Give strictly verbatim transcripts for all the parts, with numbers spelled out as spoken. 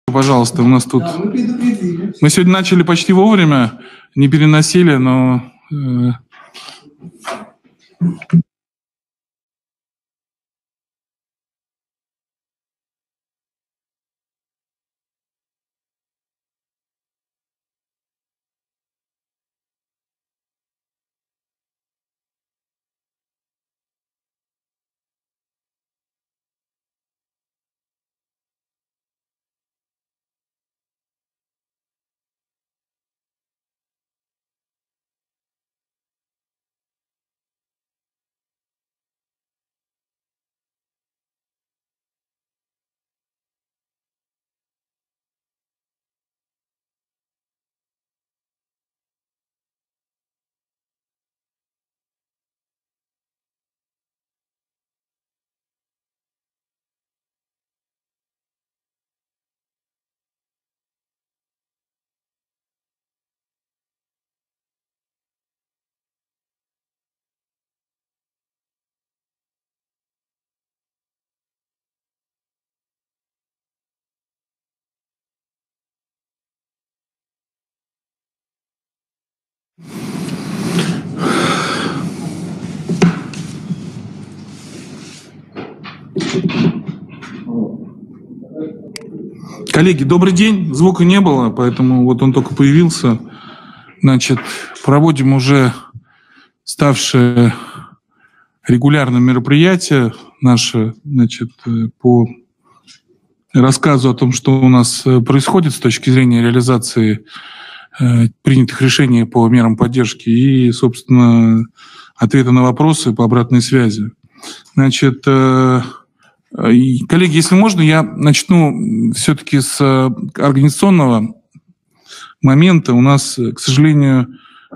Пожалуйста, у нас тут... Да, мы предупредили. Мы сегодня начали почти вовремя, не переносили, но... э, Коллеги, добрый день. Звука не было, поэтому вот он только появился. Значит, проводим уже ставшее регулярным мероприятие наше, значит, по рассказу о том, что у нас происходит с точки зрения реализации э, принятых решений по мерам поддержки и, собственно, ответы на вопросы по обратной связи. Значит, э, коллеги, если можно, я начну все-таки с организационного момента. У нас, к сожалению,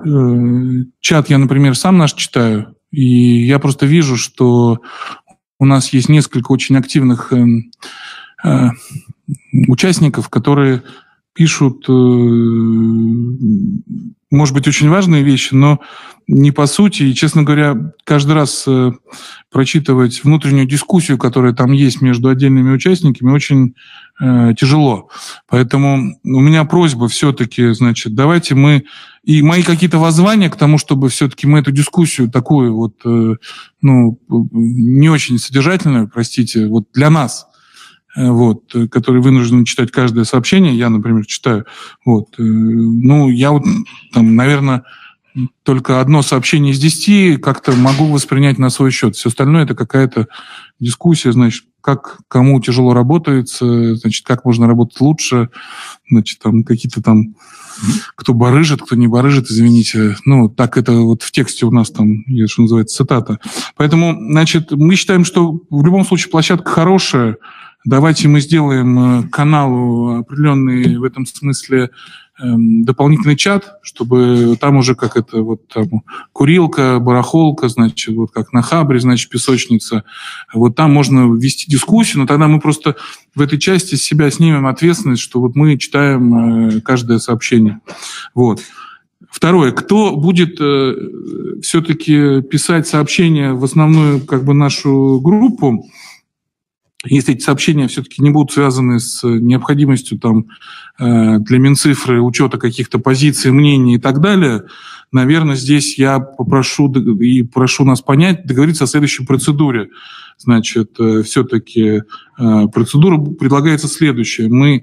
чат я, например, сам наш читаю, и я просто вижу, что у нас есть несколько очень активных участников, которые пишут, может быть, очень важные вещи, но не по сути. И, честно говоря, каждый раз прочитывать внутреннюю дискуссию, которая там есть между отдельными участниками, очень э, тяжело. Поэтому у меня просьба все-таки, значит, давайте мы... И мои какие-то воззвания к тому, чтобы все-таки мы эту дискуссию такую вот, э, ну, не очень содержательную, простите, вот для нас, вот, которые вынуждены читать каждое сообщение, я, например, читаю, вот, ну, я вот, там, наверное, только одно сообщение из десяти как-то могу воспринять на свой счет. Все остальное — это какая-то дискуссия, значит, как кому тяжело работается, значит, как можно работать лучше, значит, там какие-то там, кто барыжит, кто не барыжит, извините. Ну, так это вот в тексте у нас там, что называется, цитата. Поэтому, значит, мы считаем, что в любом случае площадка хорошая. Давайте мы сделаем каналу определенный в этом смысле эм, дополнительный чат, чтобы там уже как это вот там курилка, барахолка, значит, вот как на Хабре, значит, песочница. Вот там можно вести дискуссию, но тогда мы просто в этой части с себя снимем ответственность, что вот мы читаем э, каждое сообщение. Вот. Второе. Кто будет э, все-таки писать сообщения в основную как бы нашу группу, если эти сообщения все-таки не будут связаны с необходимостью там, для Минцифры учета каких-то позиций, мнений и так далее, наверное, здесь я попрошу и прошу нас понять, договориться о следующей процедуре. Значит, все-таки процедура предлагается следующая. Мы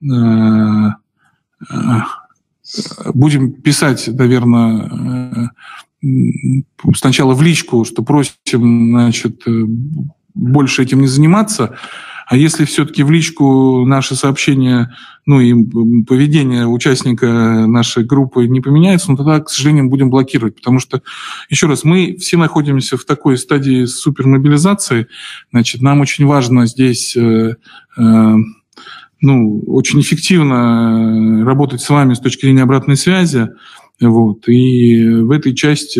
будем писать, наверное, сначала в личку, что просим, значит, больше этим не заниматься, а если все-таки в личку наши сообщения, ну и поведение участника нашей группы не поменяется, ну тогда, к сожалению, будем блокировать, потому что, еще раз, мы все находимся в такой стадии супермобилизации, значит, нам очень важно здесь, э, э, ну, очень эффективно работать с вами с точки зрения обратной связи, вот, и в этой части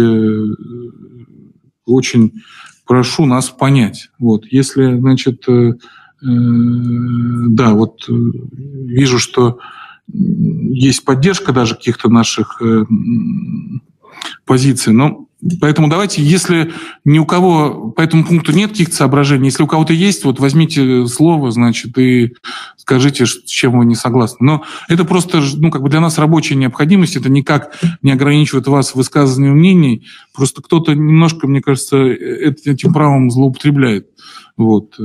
очень прошу нас понять. Вот. Если, значит, э, э, да, вот э, вижу, что есть поддержка даже каких-то наших э, позиций, но Поэтому давайте, если ни у кого по этому пункту нет каких-то соображений, если у кого-то есть, вот возьмите слово, значит, и скажите, с чем вы не согласны. Но это просто, ну, как бы для нас рабочая необходимость, это никак не ограничивает вас в высказывании мнений, просто кто-то немножко, мне кажется, этим правом злоупотребляет. Вот.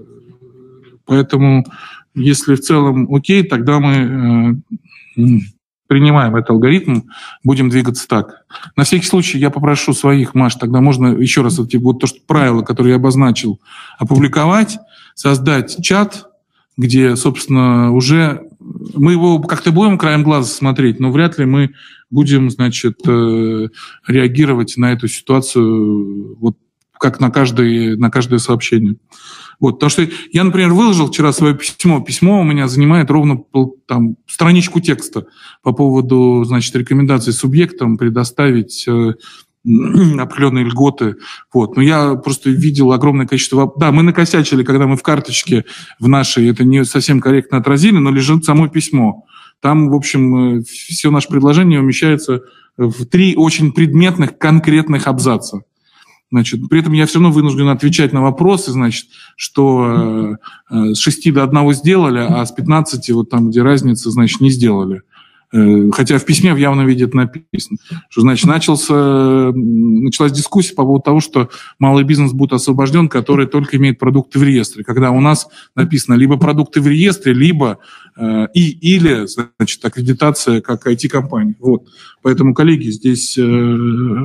Поэтому, если в целом окей, тогда мы принимаем этот алгоритм, будем двигаться так. На всякий случай я попрошу своих, Маш, тогда можно еще раз эти, вот то, что правила, которые я обозначил, опубликовать, создать чат, где, собственно, уже мы его как-то будем краем глаза смотреть, но вряд ли мы будем, значит, реагировать на эту ситуацию вот как на каждое, на каждое сообщение. Вот, потому что я, например, выложил вчера свое письмо. Письмо у меня занимает ровно там, страничку текста по поводу, значит, рекомендаций субъектам предоставить э, определенные льготы. Вот. Но я просто видел огромное количество... Да, мы накосячили, когда мы в карточке в нашей, это не совсем корректно отразили, но лежит само письмо. Там, в общем, все наше предложение умещается в три очень предметных, конкретных абзаца. Значит, при этом я все равно вынужден отвечать на вопросы, значит, что э, с шести до одного сделали, а с пятнадцати, вот там, где разница, значит, не сделали. Э, хотя в письме в явном виде это написано. Что, значит, начался, началась дискуссия по поводу того, что малый бизнес будет освобожден, который только имеет продукты в реестре. Когда у нас написано либо продукты в реестре, либо э, и, или, значит, аккредитация как ай ти-компания. Вот. Поэтому, коллеги, здесь... Э,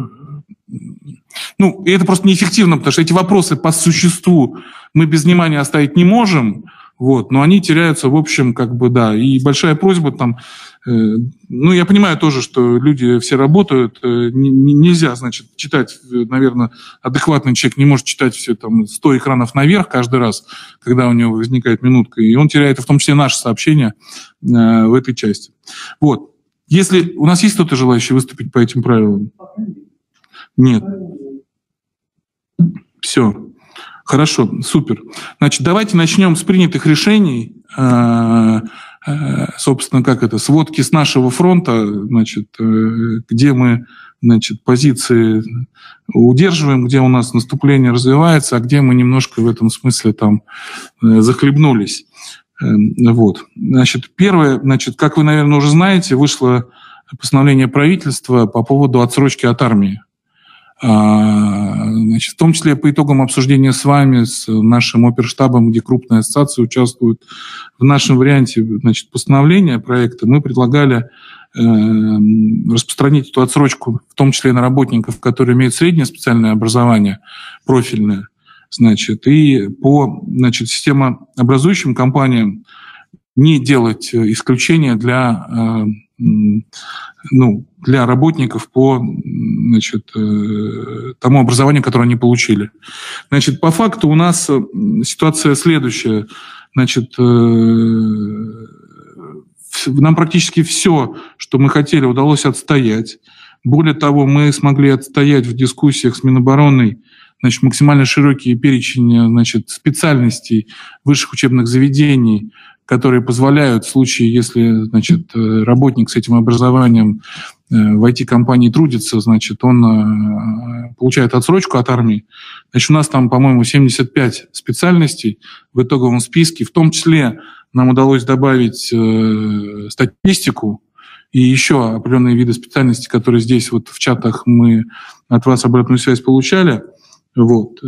Ну, и это просто неэффективно, потому что эти вопросы по существу мы без внимания оставить не можем, вот, но они теряются, в общем, как бы, да. И большая просьба там, э, ну, я понимаю тоже, что люди все работают, э, не, нельзя, значит, читать, наверное, адекватный человек не может читать все там сто экранов наверх каждый раз, когда у него возникает минутка, и он теряет, в том числе, наши сообщения э, в этой части. Вот. Если у нас есть кто-то желающий выступить по этим правилам? Нет. Все. Хорошо, супер. Значит, давайте начнем с принятых решений. Собственно, как это, сводки с нашего фронта, значит, где мы, значит, позиции удерживаем, где у нас наступление развивается, а где мы немножко в этом смысле там захлебнулись. Вот. Значит, первое, значит, как вы, наверное, уже знаете, вышло постановление правительства по поводу отсрочки от армии. Значит, в том числе по итогам обсуждения с вами, с нашим оперштабом, где крупные ассоциации участвуют, в нашем варианте, значит, постановления проекта мы предлагали э, распространить эту отсрочку, в том числе и на работников, которые имеют среднее специальное образование, профильное, значит, и по, значит, системообразующим компаниям не делать исключения для э, ну, для работников по, значит, тому образованию, которое они получили. Значит, по факту у нас ситуация следующая. Значит, нам практически все, что мы хотели, удалось отстоять. Более того, мы смогли отстоять в дискуссиях с Минобороны, значит, максимально широкий перечень, значит, специальностей высших учебных заведений, которые позволяют в случае, если, значит, работник с этим образованием в ай ти-компании трудится, значит, он получает отсрочку от армии. Значит, у нас там, по-моему, семьдесят пять специальностей в итоговом списке. В том числе нам удалось добавить э, статистику и еще определенные виды специальностей, которые здесь вот в чатах мы от вас обратную связь получали. Вот.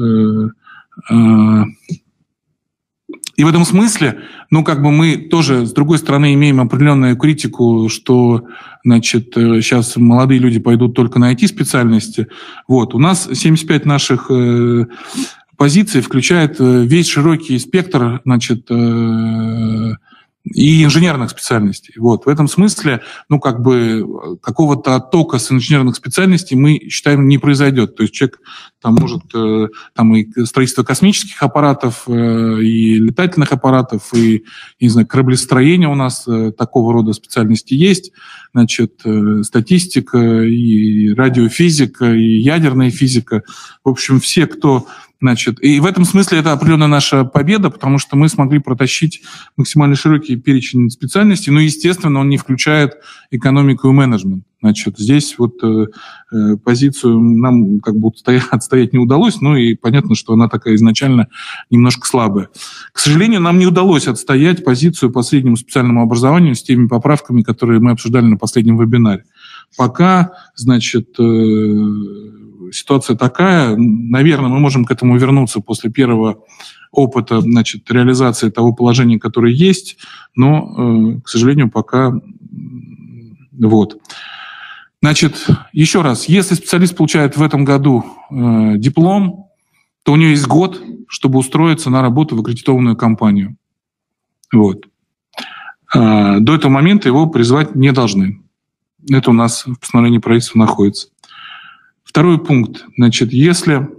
И в этом смысле, ну, как бы мы тоже, с другой стороны, имеем определенную критику, что, значит, сейчас молодые люди пойдут только на ай ти-специальности. Вот. У нас семьдесят пять наших э, позиций включает весь широкий спектр, значит, э, и инженерных специальностей. Вот. В этом смысле, ну, как бы, какого-то оттока с инженерных специальностей мы считаем не произойдет. То есть человек там может, э, там и строительство космических аппаратов, э, и летательных аппаратов, и, не знаю, кораблестроение у нас э, такого рода специальности есть. Значит, э, статистика, и радиофизика, и ядерная физика. В общем, все, кто... Значит, и в этом смысле это определенная наша победа, потому что мы смогли протащить максимально широкий перечень специальностей, но, естественно, он не включает экономику и менеджмент. Значит, здесь вот э, позицию нам как бы отстоять не удалось, ну и понятно, что она такая изначально немножко слабая. К сожалению, нам не удалось отстоять позицию по среднему специальному образованию с теми поправками, которые мы обсуждали на последнем вебинаре. Пока, значит, э, ситуация такая, наверное, мы можем к этому вернуться после первого опыта, значит, реализации того положения, которое есть, но, э, к сожалению, пока вот. Значит, еще раз, если специалист получает в этом году э, диплом, то у него есть год, чтобы устроиться на работу в аккредитованную компанию. Вот. Э, до этого момента его призывать не должны. Это у нас в постановлении правительства находится. Второй пункт. Значит, если...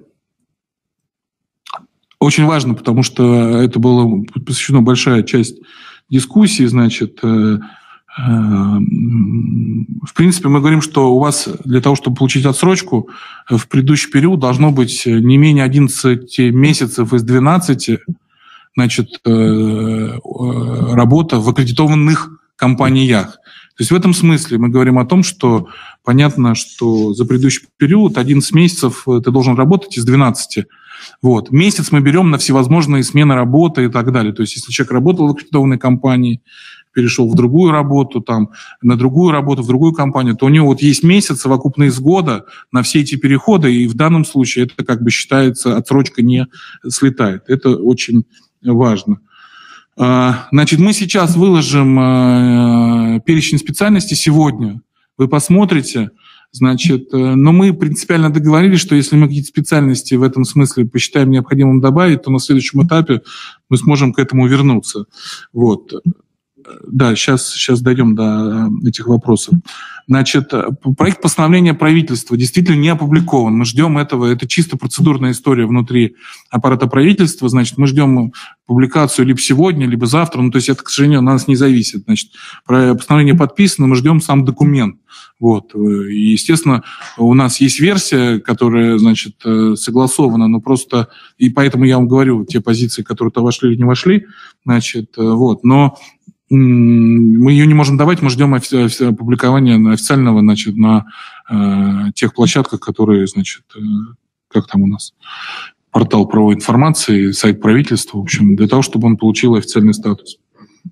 Очень важно, потому что это была посвящена большая часть дискуссии, значит... Э, В принципе, мы говорим, что у вас для того, чтобы получить отсрочку, в предыдущий период должно быть не менее одиннадцати месяцев из двенадцати, значит, работа в аккредитованных компаниях. То есть в этом смысле мы говорим о том, что понятно, что за предыдущий период одиннадцать месяцев ты должен работать из двенадцати. Вот. Месяц мы берем на всевозможные смены работы и так далее. То есть если человек работал в аккредитованной компании, перешел в другую работу, там, на другую работу, в другую компанию, то у него вот есть месяц совокупно из года на все эти переходы, и в данном случае это как бы считается, отсрочка не слетает. Это очень важно. Значит, мы сейчас выложим перечень специальностей сегодня. Вы посмотрите. Значит, но мы принципиально договорились, что если мы какие-то специальности в этом смысле посчитаем необходимым добавить, то на следующем этапе мы сможем к этому вернуться. Вот. Да, сейчас, сейчас дойдем до этих вопросов. Значит, проект постановления правительства действительно не опубликован. Мы ждем этого. Это чисто процедурная история внутри аппарата правительства. Значит, мы ждем публикацию либо сегодня, либо завтра. Ну, то есть это, к сожалению, от нас не зависит. Значит, постановление подписано, мы ждем сам документ. Вот. И, естественно, у нас есть версия, которая, значит, согласована, но просто... И поэтому я вам говорю, те позиции, которые то вошли или не вошли, значит, вот. Но мы ее не можем давать, мы ждем опубликования официального, значит, на э, тех площадках, которые, значит, э, как там у нас, портал правовой информации, сайт правительства, в общем, для того, чтобы он получил официальный статус.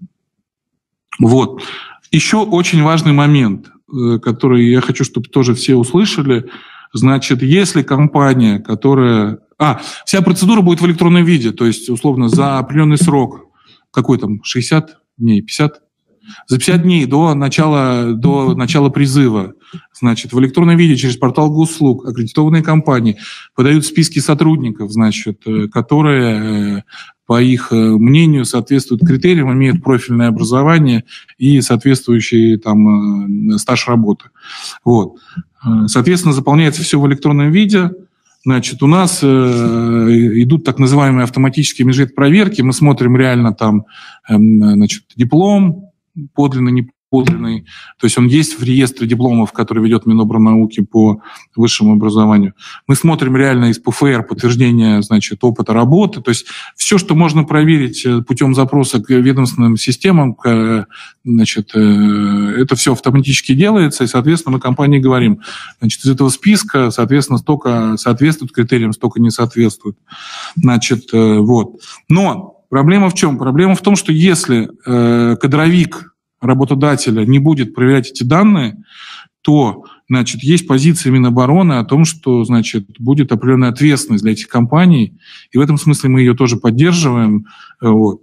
Вот. Еще очень важный момент, э, который я хочу, чтобы тоже все услышали. Значит, если компания, которая... А, вся процедура будет в электронном виде, то есть, условно, за определенный срок, какой там, шестьдесят дней, пятьдесят? За пятьдесят дней до начала, до начала призыва, значит, в электронном виде через портал госуслуг аккредитованные компании подают списки сотрудников, значит, которые, по их мнению, соответствуют критериям, имеют профильное образование и соответствующий там стаж работы. Вот. Соответственно, заполняется все в электронном виде. Значит, у нас э, идут так называемые автоматические межпроверки. Мы смотрим реально там, э, значит, диплом подлинный, не подлинный. То есть он есть в реестре дипломов, который ведет Минобрнауки по высшему образованию. Мы смотрим реально из ПФР подтверждение, значит, опыта работы. То есть все, что можно проверить путем запроса к ведомственным системам, к, значит, это все автоматически делается, и, соответственно, мы компании говорим, значит, из этого списка, соответственно, столько соответствует критериям, столько не соответствует. Значит, вот. Но проблема в чем? Проблема в том, что если э, кадровик работодателя не будет проверять эти данные, то, значит, есть позиция Минобороны о том, что, значит, будет определенная ответственность для этих компаний, и в этом смысле мы ее тоже поддерживаем, вот,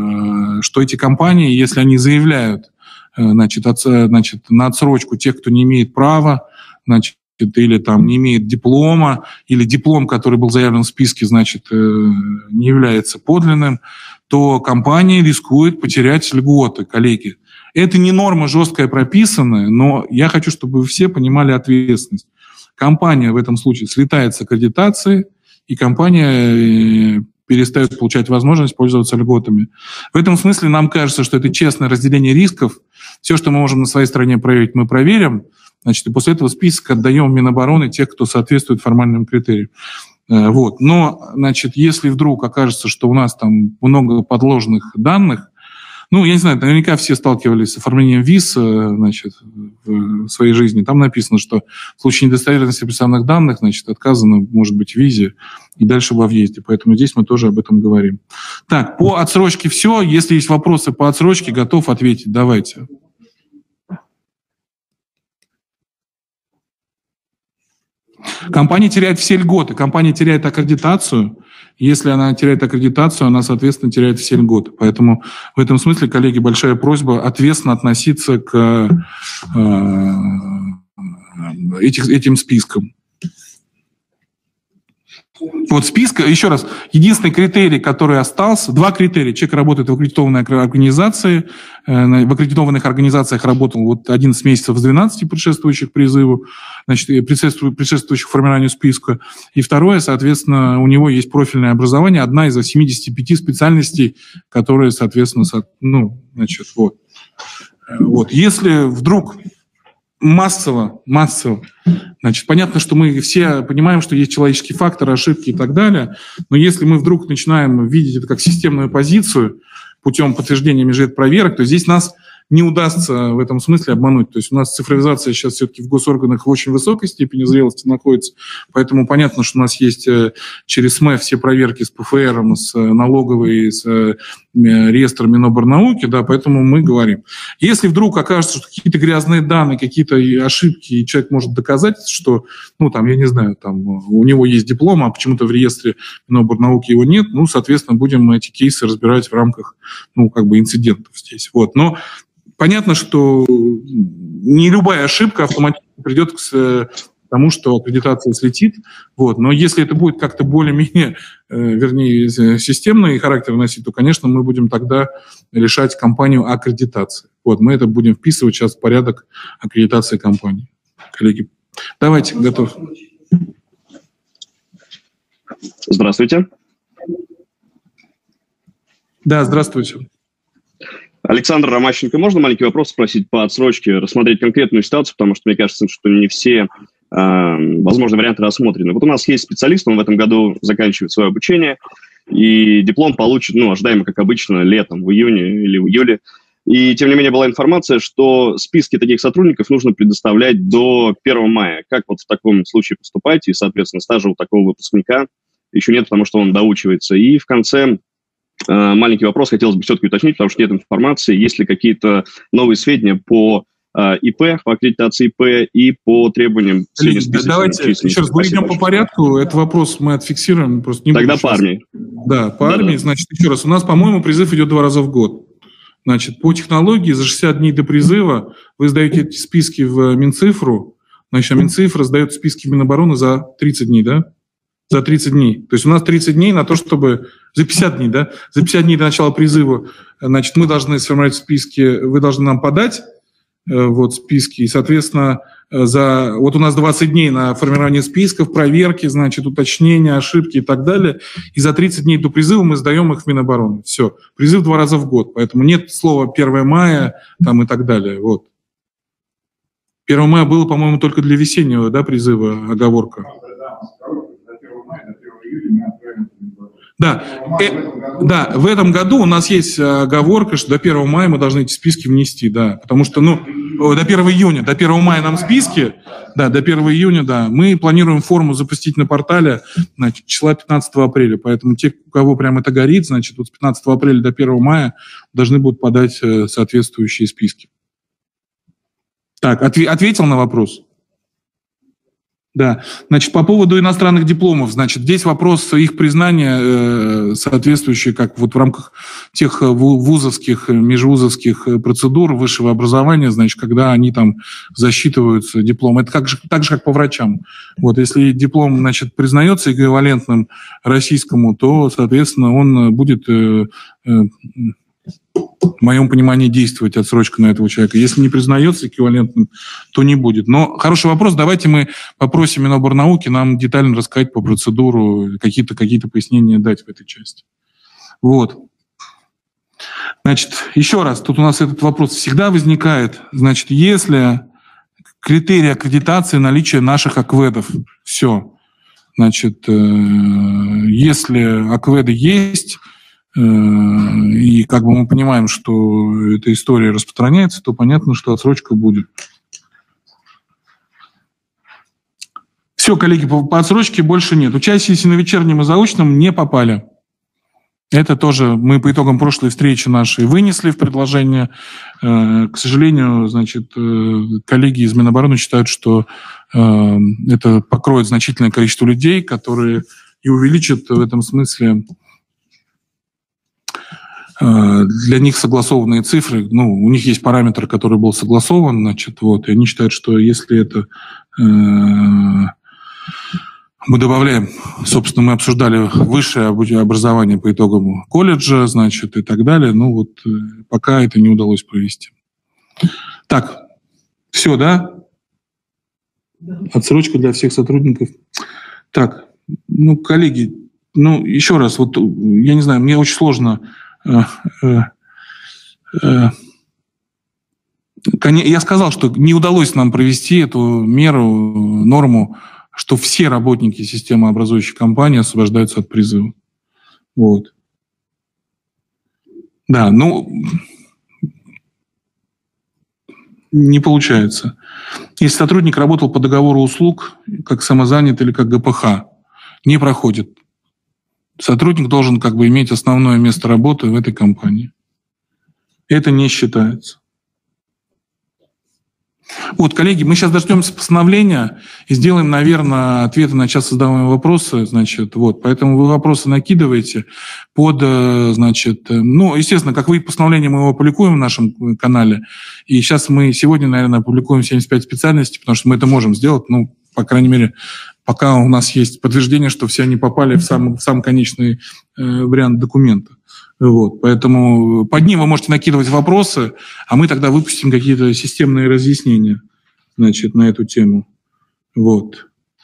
что эти компании, если они заявляют, значит, от, значит, на отсрочку тех, кто не имеет права, значит, или там не имеет диплома, или диплом, который был заявлен в списке, значит, не является подлинным, то компания рискует потерять льготы, коллеги. Это не норма жесткая прописанная, но я хочу, чтобы вы все понимали ответственность. Компания в этом случае слетает с аккредитации, и компания перестает получать возможность пользоваться льготами. В этом смысле нам кажется, что это честное разделение рисков. Все, что мы можем на своей стороне проверить, мы проверим. Значит, и после этого список отдаем Минобороны тех, кто соответствует формальным критериям. Вот. Но, значит, если вдруг окажется, что у нас там много подложных данных, ну, я не знаю, наверняка все сталкивались с оформлением виз, значит, в своей жизни, там написано, что в случае недостоверности персональных данных, значит, отказано, может быть, в визе и дальше во въезде. Поэтому здесь мы тоже об этом говорим. Так, по отсрочке все. Если есть вопросы по отсрочке, готов ответить. Давайте. Компания теряет все льготы. Компания теряет аккредитацию. Если она теряет аккредитацию, она, соответственно, теряет все льготы. Поэтому в этом смысле, коллеги, большая просьба ответственно относиться к э, этих, этим спискам. Вот список, еще раз, единственный критерий, который остался, два критерия. Человек работает в аккредитованной организации, в аккредитованных организациях работал вот одиннадцать месяцев с двенадцати предшествующих призыву, значит, предшествующих формированию списка. И второе, соответственно, у него есть профильное образование, одна из семидесяти пяти специальностей, которые, соответственно, ну, значит, вот. Вот. Если вдруг массово, массово, значит, понятно, что мы все понимаем, что есть человеческий фактор, ошибки и так далее, но если мы вдруг начинаем видеть это как системную позицию путем подтверждения межпроверок, то здесь нас не удастся в этом смысле обмануть. То есть у нас цифровизация сейчас все-таки в госорганах в очень высокой степени зрелости находится, поэтому понятно, что у нас есть через СМЭ все проверки с ПФРом, с налоговой, с реестром Миноборнауки, да, поэтому мы говорим. Если вдруг окажется, что какие-то грязные данные, какие-то ошибки, и человек может доказать, что, ну, там, я не знаю, там, у него есть диплом, а почему-то в реестре Миноборнауки его нет, ну, соответственно, будем эти кейсы разбирать в рамках, ну, как бы инцидентов здесь. Вот. Но понятно, что не любая ошибка автоматически придет к тому, что аккредитация слетит. Вот. Но если это будет как-то более-менее, вернее, системный характер носить, то, конечно, мы будем тогда решать компанию аккредитации. Вот. Мы это будем вписывать сейчас в порядок аккредитации компании. Коллеги, давайте, готов. Здравствуйте. Да, здравствуйте. Александр Ромащенко, можно маленький вопрос спросить по отсрочке, рассмотреть конкретную ситуацию, потому что мне кажется, что не все э, возможные варианты рассмотрены. Вот у нас есть специалист, он в этом году заканчивает свое обучение, и диплом получит, ну, ожидаемо, как обычно, летом, в июне или в июле. И, тем не менее, была информация, что списки таких сотрудников нужно предоставлять до первого мая. Как вот в таком случае поступать? И, соответственно, стажа у такого выпускника еще нет, потому что он доучивается. И в конце... Маленький вопрос хотелось бы все-таки уточнить, потому что нет информации, есть ли какие-то новые сведения по э, ИП, по аккредитации ИП и по требованиям среднесписочной Давайте еще раз, мы идем по порядку, этот вопрос мы отфиксируем. Просто не Тогда по армии. Да, по да, армии, да. Значит, еще раз, у нас, по-моему, призыв идет два раза в год. Значит, по технологии за шестьдесят дней до призыва вы сдаете эти списки в Минцифру, значит, а Минцифра сдает списки в Минобороны за тридцать дней, да? За тридцать дней. То есть у нас тридцать дней на то, чтобы... За пятьдесят дней, да? За пятьдесят дней до начала призыва, значит, мы должны сформировать списки, вы должны нам подать э, вот списки, и, соответственно, за... Вот у нас двадцать дней на формирование списков, проверки, значит, уточнения, ошибки и так далее. И за тридцать дней до призыва мы сдаем их в Минобороны. Все. Призыв два раза в год. Поэтому нет слова первое мая там, и так далее. Вот. первое мая было, по-моему, только для весеннего, да, призыва, оговорка. Да, э, да, в этом году у нас есть оговорка, что до первого мая мы должны эти списки внести, да, потому что, ну, до первого июня, до первого мая нам списки, да, до первого июня, да, мы планируем форму запустить на портале, значит, числа пятнадцатого апреля, поэтому те, у кого прям это горит, значит, вот с пятнадцатого апреля до первого мая должны будут подать соответствующие списки. Так, отв- ответил на вопрос? Да, значит, по поводу иностранных дипломов, значит, здесь вопрос их признания э, соответствующий, как вот в рамках тех вузовских, межвузовских процедур высшего образования, значит, когда они там засчитываются диплом. Это как же, так же, как по врачам. Вот, если диплом, значит, признается эквивалентным российскому, то, соответственно, он будет... Э, э, в моем понимании, действовать отсрочка на этого человека. Если не признается эквивалентным, то не будет. Но хороший вопрос. Давайте мы попросим Миноборнауки нам детально рассказать по процедуру, какие-то, какие-то пояснения дать в этой части. Вот. Значит, еще раз, тут у нас этот вопрос всегда возникает. Значит, если критерий аккредитации наличие наших акведов, все. Значит, если акведы есть, и как бы мы понимаем, что эта история распространяется, то понятно, что отсрочка будет. Все, коллеги, по, по отсрочке больше нет. Учащиеся на вечернем и заочном не попали. Это тоже мы по итогам прошлой встречи нашей вынесли в предложение. К сожалению, значит, коллеги из Минобороны считают, что это покроет значительное количество людей, которые и увеличат в этом смысле для них согласованные цифры. Ну, у них есть параметр, который был согласован, значит, вот, и они считают, что если это мы добавляем, собственно, мы обсуждали высшее образование по итогам колледжа, значит, и так далее. Ну, вот пока это не удалось провести. Так, все, да? Отсрочка для всех сотрудников. Так, ну, коллеги, ну, еще раз, вот, я не знаю, мне очень сложно... Э, э, э, я сказал, что не удалось нам провести эту меру, норму, что все работники системообразующей компании освобождаются от призыва. Вот. Да, ну, не получается. Если сотрудник работал по договору услуг, как самозанят или как ГПХ, не проходит. Сотрудник должен как бы иметь основное место работы в этой компании. Это не считается. Вот, коллеги, мы сейчас дождемся постановления и сделаем, наверное, ответы на часто задаваемые вопросы. Значит, вот, поэтому вы вопросы накидываете под, значит, ну, естественно, как вы постановление, мы его опубликуем в нашем канале. И сейчас мы сегодня, наверное, опубликуем семьдесят пять специальностей, потому что мы это можем сделать, ну, по крайней мере, пока у нас есть подтверждение, что все они попали в сам, в сам конечный э, вариант документа. Вот, поэтому под ним вы можете накидывать вопросы, а мы тогда выпустим какие-то системные разъяснения, значит, на эту тему. Вот.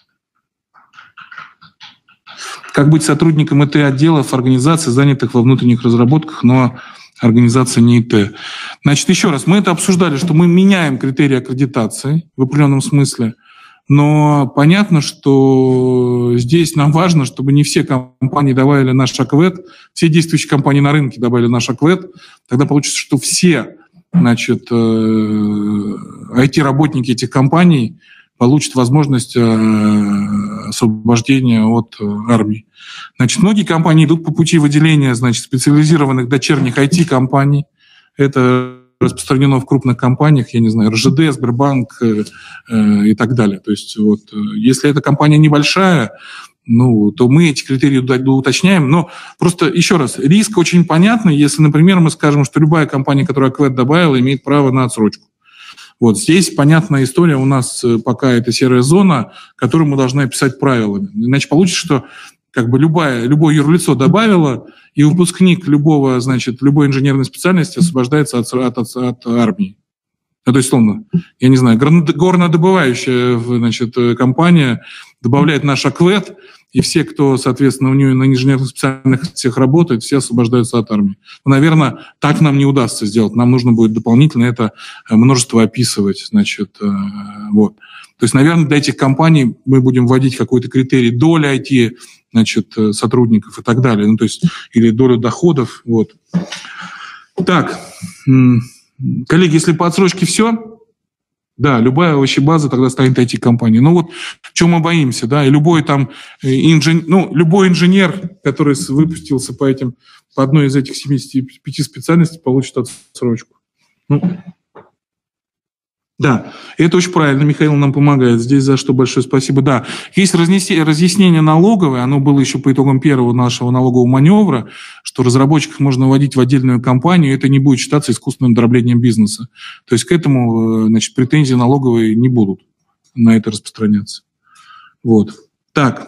Как быть сотрудником ИТ отделов организаций, занятых во внутренних разработках, но организация не ИТ? Значит, еще раз, мы это обсуждали, что мы меняем критерии аккредитации в определенном смысле. Но понятно, что здесь нам важно, чтобы не все компании добавили наш АКВЭД, все действующие компании на рынке добавили наш АКВЭД. Тогда получится, что все, значит, ай ти-работники этих компаний получат возможность освобождения от армии. Значит, многие компании идут по пути выделения, значит, специализированных дочерних ай ти-компаний. Это распространено в крупных компаниях, я не знаю, эр жэ дэ, Сбербанк э, э, и так далее. То есть вот, э, если эта компания небольшая, ну, то мы эти критерии уточняем. Но просто, еще раз, риск очень понятный, если, например, мы скажем, что любая компания, которая АКВЭД добавила, имеет право на отсрочку. Вот здесь понятная история, у нас пока это серая зона, которую мы должны описать правилами. Иначе получится, что как бы любое, любое юрлицо добавило, и выпускник любого, значит, любой инженерной специальности освобождается от, от, от, от армии. Ну, то есть, словно, я не знаю, горнодобывающая, значит, компания добавляет наш АКВЭД, и все, кто, соответственно, у нее на инженерных специальностях работает, все освобождаются от армии. Но, наверное, так нам не удастся сделать. Нам нужно будет дополнительно это множество описывать, значит, вот. То есть, наверное, для этих компаний мы будем вводить какой-то критерий доли ай ти, значит, сотрудников и так далее, ну, то есть, или долю доходов, вот. Так, коллеги, если по отсрочке все, да, любая овощебаза тогда станет ай ти-компанией. Ну вот, чего мы боимся, да, и любой там инженер, ну, любой инженер, который выпустился по этим, по одной из этих семидесяти пяти специальностей, получит отсрочку. Ну, да, это очень правильно, Михаил нам помогает. Здесь за что большое спасибо. Да, есть разъяснение налоговое, оно было еще по итогам первого нашего налогового маневра, что разработчиков можно вводить в отдельную компанию, это не будет считаться искусственным дроблением бизнеса. То есть к этому, значит, претензии налоговые не будут на это распространяться. Вот. Так.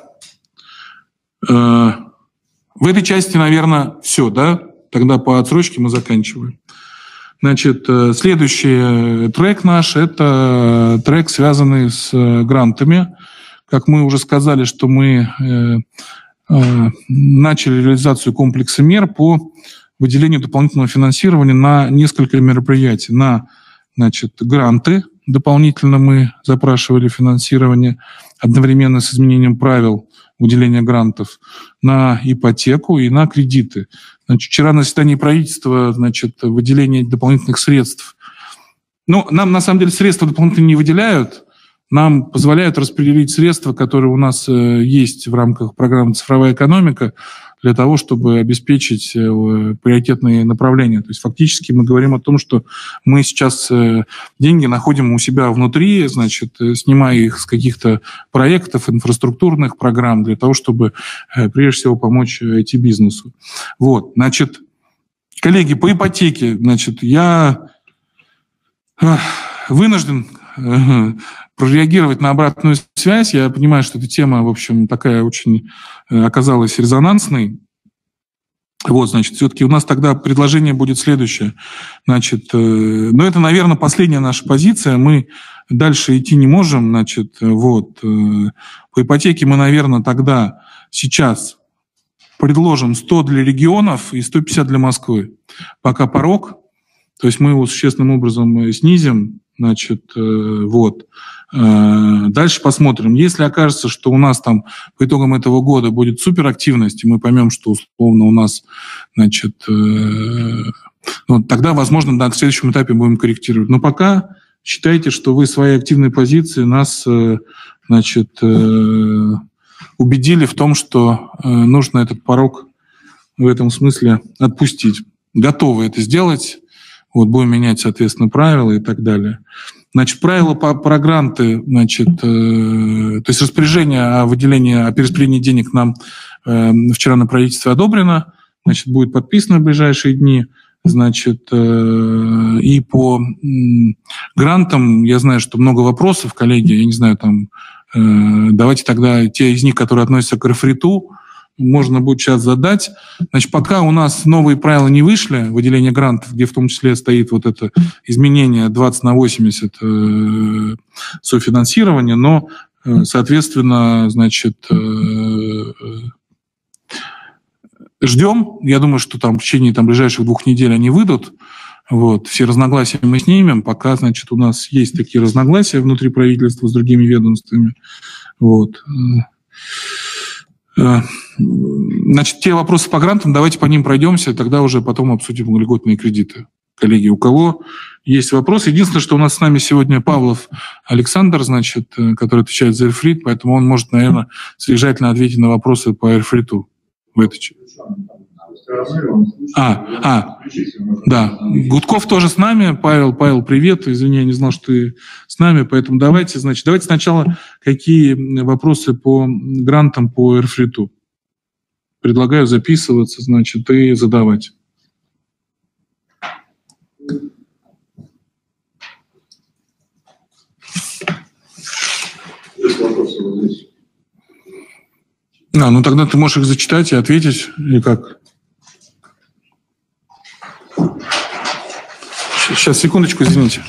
В этой части, наверное, все, да? Тогда по отсрочке мы заканчиваем. Значит, следующий трек наш – это трек, связанный с грантами. Как мы уже сказали, что мы э, э, начали реализацию комплекса мер по выделению дополнительного финансирования на несколько мероприятий. На, значит, гранты дополнительно мы запрашивали финансирование одновременно с изменением правил выделения грантов, на ипотеку и на кредиты. Значит, вчера на заседании правительства, значит, выделение дополнительных средств. Ну, нам, на самом деле, средства дополнительно не выделяют, нам позволяют распределить средства, которые у нас есть в рамках программы «Цифровая экономика», для того, чтобы обеспечить приоритетные направления. То есть фактически мы говорим о том, что мы сейчас деньги находим у себя внутри, значит, снимая их с каких-то проектов, инфраструктурных программ для того, чтобы прежде всего помочь ай ти-бизнесу. Вот, значит, коллеги, по ипотеке, значит, я вынужден прореагировать на обратную связь. Я понимаю, что эта тема, в общем, такая очень оказалась резонансной. Вот, значит, все-таки у нас тогда предложение будет следующее. Значит, ну, это, наверное, последняя наша позиция. Мы дальше идти не можем. Значит, вот. По ипотеке мы, наверное, тогда сейчас предложим сто для регионов и сто пятьдесят для Москвы. Пока порог. То есть мы его существенным образом снизим. Значит, вот. Дальше посмотрим. Если окажется, что у нас там по итогам этого года будет суперактивность, и мы поймем, что условно у нас, значит, ну, тогда, возможно, да, в следующем этапе будем корректировать. Но пока считайте, что вы своей активной позиции нас, значит, убедили в том, что нужно этот порог в этом смысле отпустить. Готовы это сделать. Вот, будем менять, соответственно, правила и так далее. Значит, правила по, про гранты, значит, э, то есть распоряжение о выделении, о перераспределении денег нам э, вчера на правительстве одобрено, значит, будет подписано в ближайшие дни, значит, э, и по э, грантам, я знаю, что много вопросов, коллеги, я не знаю, там, э, давайте тогда те из них, которые относятся к РФРИТу, можно будет сейчас задать. Значит, пока у нас новые правила не вышли, выделение грантов, где в том числе стоит вот это изменение двадцать на восемьдесят э, софинансирования, но, э, соответственно, значит, э, ждем. Я думаю, что там в течение там, ближайших двух недель они выйдут. Вот. Все разногласия мы снимем. Пока, значит, у нас есть такие разногласия внутри правительства с другими ведомствами. Вот. Значит, те вопросы по грантам, давайте по ним пройдемся, тогда уже потом обсудим льготные кредиты. Коллеги, у кого есть вопросы? Единственное, что у нас с нами сегодня Павлов Александр, значит, который отвечает за Airfrit, поэтому он может, наверное, содержательно ответить на вопросы по Airfrit в этой части. А, а, да. Гудков тоже с нами. Павел, Павел, привет. Извини, я не знал, что ты с нами. Поэтому давайте, значит, давайте сначала какие вопросы по грантам по Airfrit. Предлагаю записываться, значит, и задавать. А, ну тогда ты можешь их зачитать и ответить, или как? Сейчас, секундочку, извините.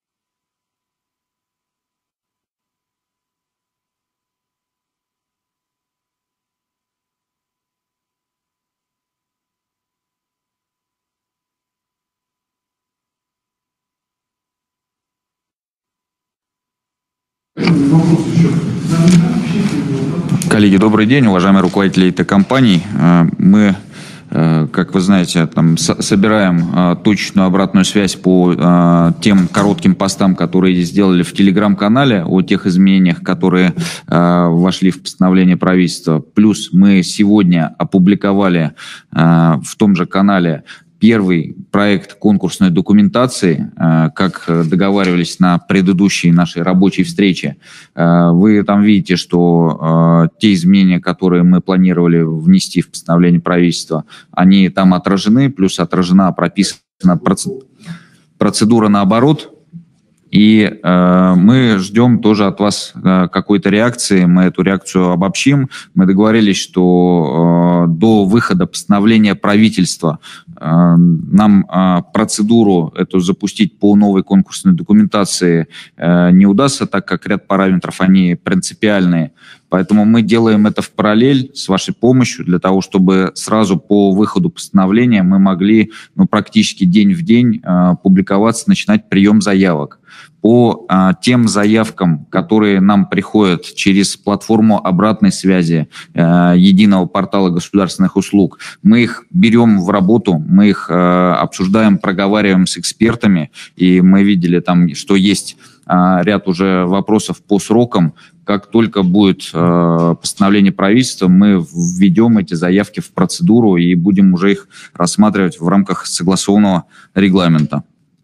Коллеги, добрый день, уважаемые руководители ай ти-компаний. Мы, как вы знаете, там собираем точную обратную связь по тем коротким постам, которые сделали в Телеграм-канале, о тех изменениях, которые вошли в постановление правительства. Плюс мы сегодня опубликовали в том же канале первый проект конкурсной документации, как договаривались на предыдущей нашей рабочей встрече. Вы там видите, что те изменения, которые мы планировали внести в постановление правительства, они там отражены, плюс отражена, прописана процедура наоборот. И э, мы ждем тоже от вас э, какой-то реакции, мы эту реакцию обобщим. Мы договорились, что э, до выхода постановления правительства э, нам э, процедуру эту запустить по новой конкурсной документации э, не удастся, так как ряд параметров, они принципиальные. Поэтому мы делаем это в параллель с вашей помощью для того, чтобы сразу по выходу постановления мы могли ну, практически день в день э, публиковаться, начинать прием заявок. По а, тем заявкам, которые нам приходят через платформу обратной связи а, единого портала государственных услуг, мы их берем в работу, мы их а, обсуждаем, проговариваем с экспертами, и мы видели там, что есть а, ряд уже вопросов по срокам. Как только будет а, постановление правительства, мы введем эти заявки в процедуру и будем уже их рассматривать в рамках согласованного регламента.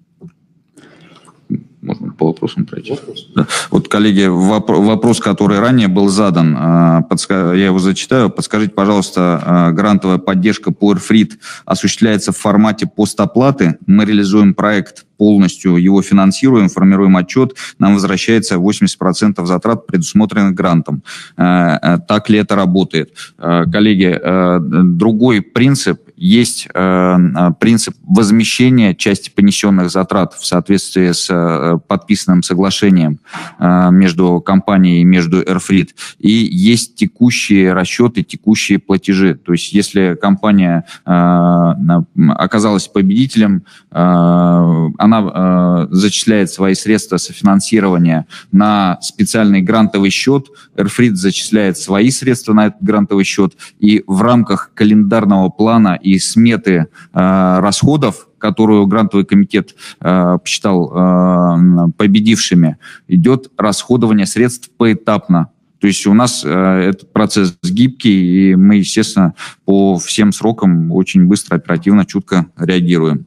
Можно по вопросам пройти. Да. Вот, коллеги, вопрос, который ранее был задан, я его зачитаю. Подскажите, пожалуйста, грантовая поддержка по ЭРФРИД осуществляется в формате постоплаты. Мы реализуем проект полностью, его финансируем, формируем отчет, нам возвращается восемьдесят процентов затрат, предусмотренных грантом. Так ли это работает? Коллеги, другой принцип. Есть э, принцип возмещения части понесенных затрат в соответствии с э, подписанным соглашением э, между компанией и между ЭРФРИД. И есть текущие расчеты, текущие платежи. То есть если компания э, оказалась победителем, э, она э, зачисляет свои средства софинансирования на специальный грантовый счет, ЭРФРИД зачисляет свои средства на этот грантовый счет, и в рамках календарного плана и и сметы э, расходов, которую грантовый комитет э, посчитал э, победившими, идет расходование средств поэтапно. То есть у нас э, этот процесс гибкий, и мы, естественно, по всем срокам очень быстро, оперативно, чутко реагируем.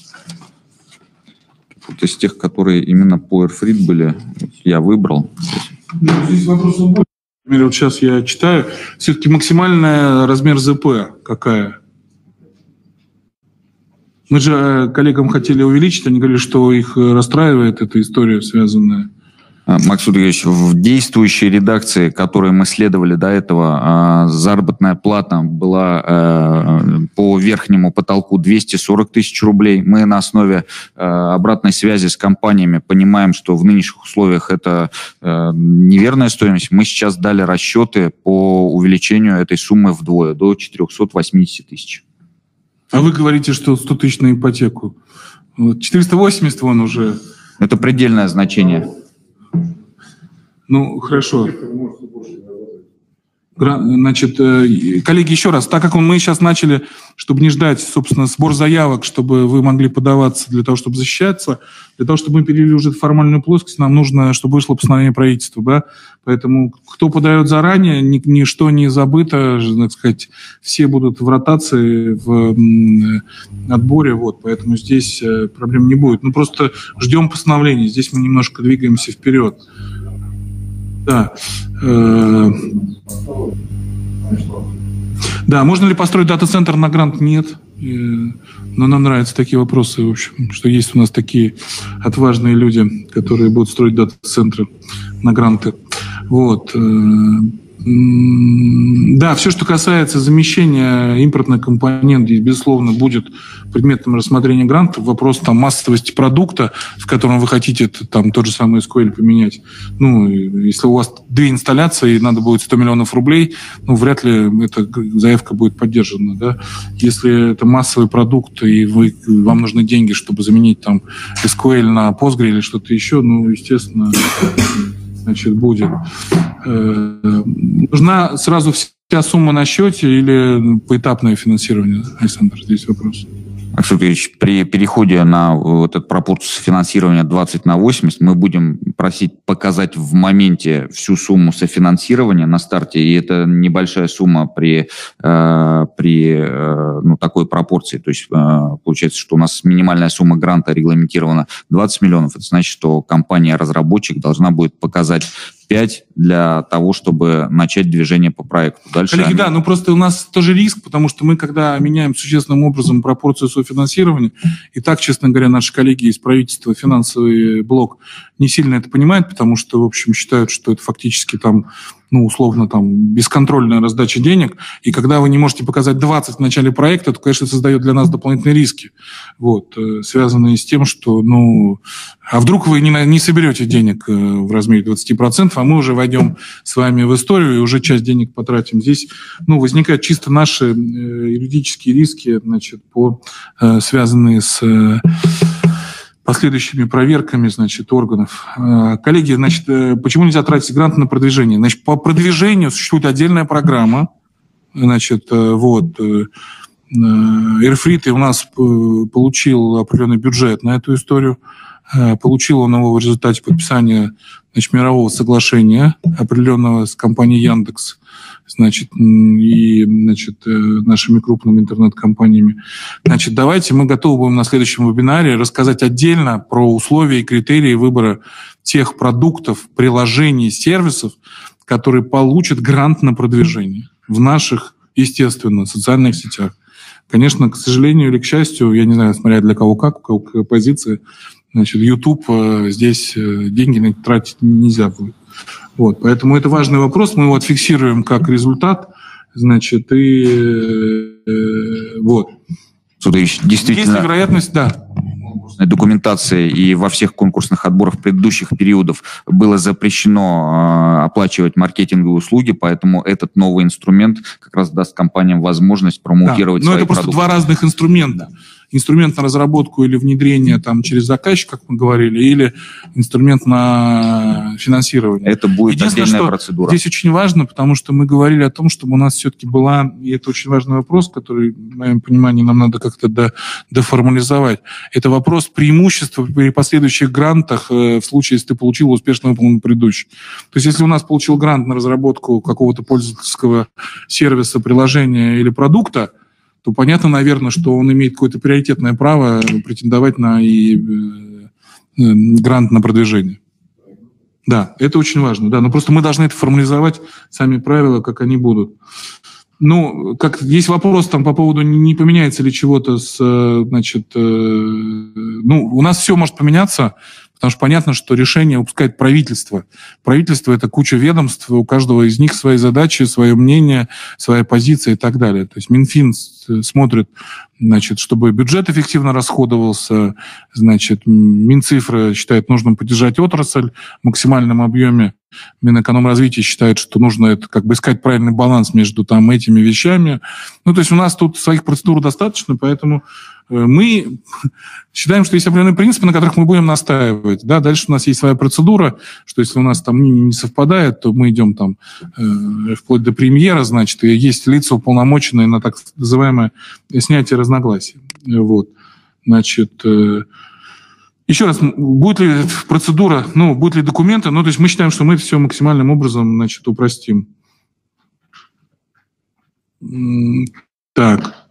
Вот из тех, которые именно по ЭРФРИД были, я выбрал. Здесь вопросов будет. Например, вот сейчас я читаю. Все-таки максимальный размер ЗП какая? Мы же коллегам хотели увеличить, они говорили, что их расстраивает эта история связанная. Макс Удович, в действующей редакции, которой мы следовали до этого, заработная плата была по верхнему потолку двести сорок тысяч рублей. Мы на основе обратной связи с компаниями понимаем, что в нынешних условиях это неверная стоимость. Мы сейчас дали расчеты по увеличению этой суммы вдвое, до четырехсот восьмидесяти тысяч. А вы говорите, что сто тысяч на ипотеку. четыреста восемьдесят вон уже. Это предельное значение. Ну, хорошо. Значит, коллеги, еще раз, так как мы сейчас начали, чтобы не ждать, собственно, сбор заявок, чтобы вы могли подаваться для того, чтобы защищаться, для того, чтобы мы перевели уже формальную плоскость, нам нужно, чтобы вышло постановление правительства, да? Поэтому кто подает заранее, ни, ничто не забыто, так сказать, все будут в ротации, в отборе, вот, поэтому здесь проблем не будет. Ну, просто ждем постановления, здесь мы немножко двигаемся вперед. Да. Да, можно ли построить дата-центр на грант? Нет. Но нам нравятся такие вопросы, в общем, что есть у нас такие отважные люди, которые будут строить дата-центры на гранты. Вот. Да, все, что касается замещения импортных компонентов, безусловно, будет предметом рассмотрения грантов. Вопрос там массовости продукта, в котором вы хотите там тот же самый эс ку эль поменять. Ну, если у вас две инсталляции, и надо будет сто миллионов рублей, ну, вряд ли эта заявка будет поддержана, да. Если это массовый продукт, и вы, вам нужны деньги, чтобы заменить там эс ку эль на Postgre или что-то еще, ну, естественно, значит, будет. Нужна сразу вся сумма на счете или поэтапное финансирование, Александр? Здесь вопрос. Александр Ильич, при переходе на вот эту пропорцию финансирования двадцать на восемьдесят мы будем просить показать в моменте всю сумму софинансирования на старте, и это небольшая сумма при, э, при э, ну, такой пропорции. То есть э, получается, что у нас минимальная сумма гранта регламентирована двадцать миллионов. Это значит, что компания-разработчик должна будет показать пять для того, чтобы начать движение по проекту. Дальше Коллеги, они... да, ну просто у нас тоже риск, потому что мы, когда меняем существенным образом пропорцию софинансирования, и так, честно говоря, наши коллеги из правительства, финансовый блок, не сильно это понимают, потому что, в общем, считают, что это фактически там ну, условно, там, бесконтрольная раздача денег, и когда вы не можете показать двадцать в начале проекта, то, конечно, создает для нас дополнительные риски, вот, связанные с тем, что, ну, а вдруг вы не, не соберете денег в размере двадцать процентов, а мы уже войдем с вами в историю и уже часть денег потратим. Здесь, ну, возникают чисто наши юридические риски, значит, по, связанные с последующими проверками, значит, органов. Коллеги, значит, почему нельзя тратить гранты на продвижение? Значит, по продвижению существует отдельная программа, значит, вот, Airfrit у нас получил определенный бюджет на эту историю. Получил он его в результате подписания, значит, мирового соглашения определенного с компанией Яндекс, значит, и, значит, нашими крупными интернет-компаниями. Значит, давайте мы готовы будем на следующем вебинаре рассказать отдельно про условия и критерии выбора тех продуктов, приложений, сервисов, которые получат грант на продвижение в наших, естественно, социальных сетях. Конечно, к сожалению или к счастью, я не знаю, смотря для кого как, у кого какая позиция, значит, YouTube здесь деньги на это тратить нельзя будет. Вот, поэтому это важный вопрос, мы его отфиксируем как результат, значит, и э, вот. Судаевич, действительно... Есть вероятность, да. Документации и во всех конкурсных отборах предыдущих периодов было запрещено э, оплачивать маркетинговые услуги, поэтому этот новый инструмент как раз даст компаниям возможность промоутировать, да, свои продукты. Но это просто два разных инструмента. Инструмент на разработку или внедрение там, через заказчика, как мы говорили, или инструмент на финансирование. Это будет отдельная процедура. Здесь очень важно, потому что мы говорили о том, чтобы у нас все-таки была, и это очень важный вопрос, который, в моем понимании, нам надо как-то до, доформализовать. Это вопрос преимущества при последующих грантах э, в случае, если ты получил успешно выполненный предыдущий. То есть, если у нас получил грант на разработку какого-то пользовательского сервиса, приложения или продукта, то понятно, наверное, что он имеет какое-то приоритетное право претендовать на и, э, э, грант на продвижение. Да, это очень важно. Да, но просто мы должны это формализовать, сами правила, как они будут. Ну, как есть вопрос там по поводу, не поменяется ли чего-то с, значит, э, ну, у нас все может поменяться, потому что понятно, что решение выпускает правительство. Правительство – это куча ведомств, у каждого из них свои задачи, свое мнение, своя позиция и так далее. То есть Минфин смотрит, значит, чтобы бюджет эффективно расходовался, значит, Минцифра считает нужным поддержать отрасль в максимальном объеме, Минэкономразвития считает, что нужно это, как бы искать правильный баланс между там этими вещами. Ну, то есть у нас тут своих процедур достаточно, поэтому мы считаем, что есть определенные принципы, на которых мы будем настаивать. Да, дальше у нас есть своя процедура, что если у нас там не, не совпадает, то мы идем там э, вплоть до премьера, значит, и есть лица уполномоченные на так называемое снятие разногласий. Вот. Значит, э, еще раз, будет ли процедура, ну, будут ли документы, ну, то есть мы считаем, что мы это все максимальным образом, значит, упростим. Так.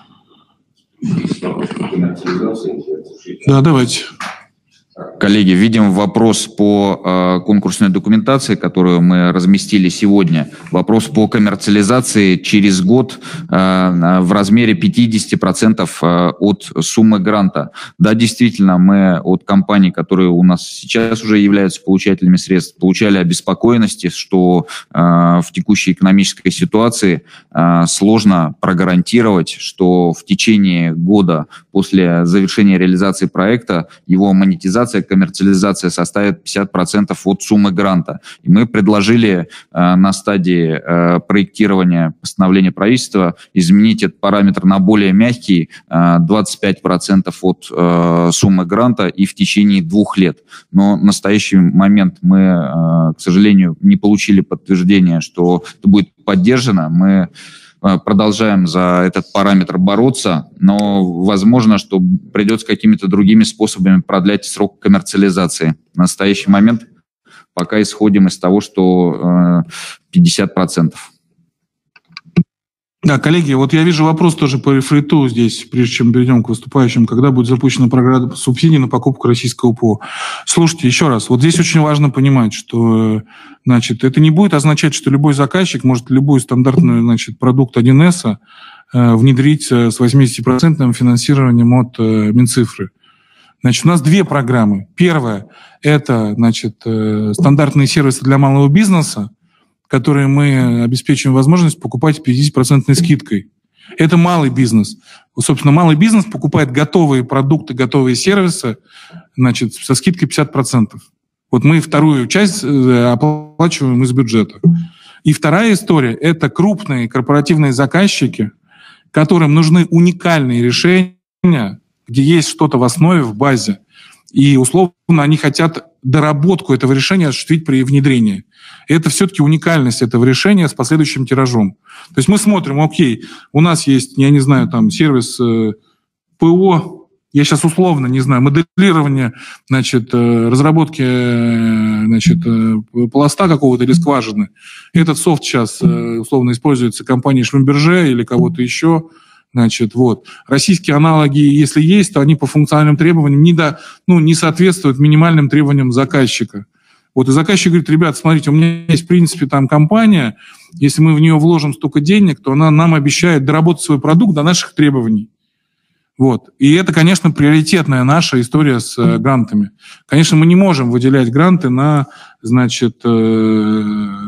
Да, давайте. Коллеги, видим вопрос по э, конкурсной документации, которую мы разместили сегодня. Вопрос по коммерциализации через год э, в размере пятьдесят процентов э, от суммы гранта. Да, действительно, мы от компаний, которые у нас сейчас уже являются получателями средств, получали обеспокоенности, что э, в текущей экономической ситуации э, сложно прогарантировать, что в течение года после завершения реализации проекта его монетизация, коммерциализация составит пятьдесят процентов от суммы гранта. И мы предложили э, на стадии э, проектирования постановления правительства изменить этот параметр на более мягкий, э, двадцать пять процентов от э, суммы гранта и в течение двух лет. Но в настоящий момент мы, э, к сожалению, не получили подтверждения, что это будет поддержано. Мы продолжаем за этот параметр бороться, но возможно, что придется какими-то другими способами продлять срок коммерциализации. В настоящий момент пока исходим из того, что пятьдесят процентов. Да, коллеги, вот я вижу вопрос тоже по Airfrit здесь, прежде чем перейдем к выступающим, когда будет запущена программа субсидий на покупку российского ПО. Слушайте, еще раз, вот здесь очень важно понимать, что, значит, это не будет означать, что любой заказчик может любой стандартный, значит, продукт один эс э, внедрить с восьмидесятипроцентным финансированием от э, Минцифры. Значит, у нас две программы. Первая – это, значит, э, стандартные сервисы для малого бизнеса, которые мы обеспечиваем возможность покупать пятьдесят процентов скидкой. Это малый бизнес. Собственно, малый бизнес покупает готовые продукты, готовые сервисы, значит, со скидкой пятьдесят процентов. Вот мы вторую часть оплачиваем из бюджета. И вторая история – это крупные корпоративные заказчики, которым нужны уникальные решения, где есть что-то в основе, в базе. И, условно, они хотят доработку этого решения осуществить при внедрении. И это все-таки уникальность этого решения с последующим тиражом. То есть мы смотрим, окей, у нас есть, я не знаю, там сервис э, ПО, я сейчас условно, не знаю, моделирование, значит, разработки, значит, пласта какого-то или скважины. Этот софт сейчас условно используется компанией Шлюмберже или кого-то еще. Значит, вот. Российские аналоги, если есть, то они по функциональным требованиям не, до, ну, не соответствуют минимальным требованиям заказчика. Вот и заказчик говорит, ребят, смотрите, у меня есть, в принципе, там компания, если мы в нее вложим столько денег, то она нам обещает доработать свой продукт до наших требований. Вот. И это, конечно, приоритетная наша история с э, грантами. Конечно, мы не можем выделять гранты на, значит, э,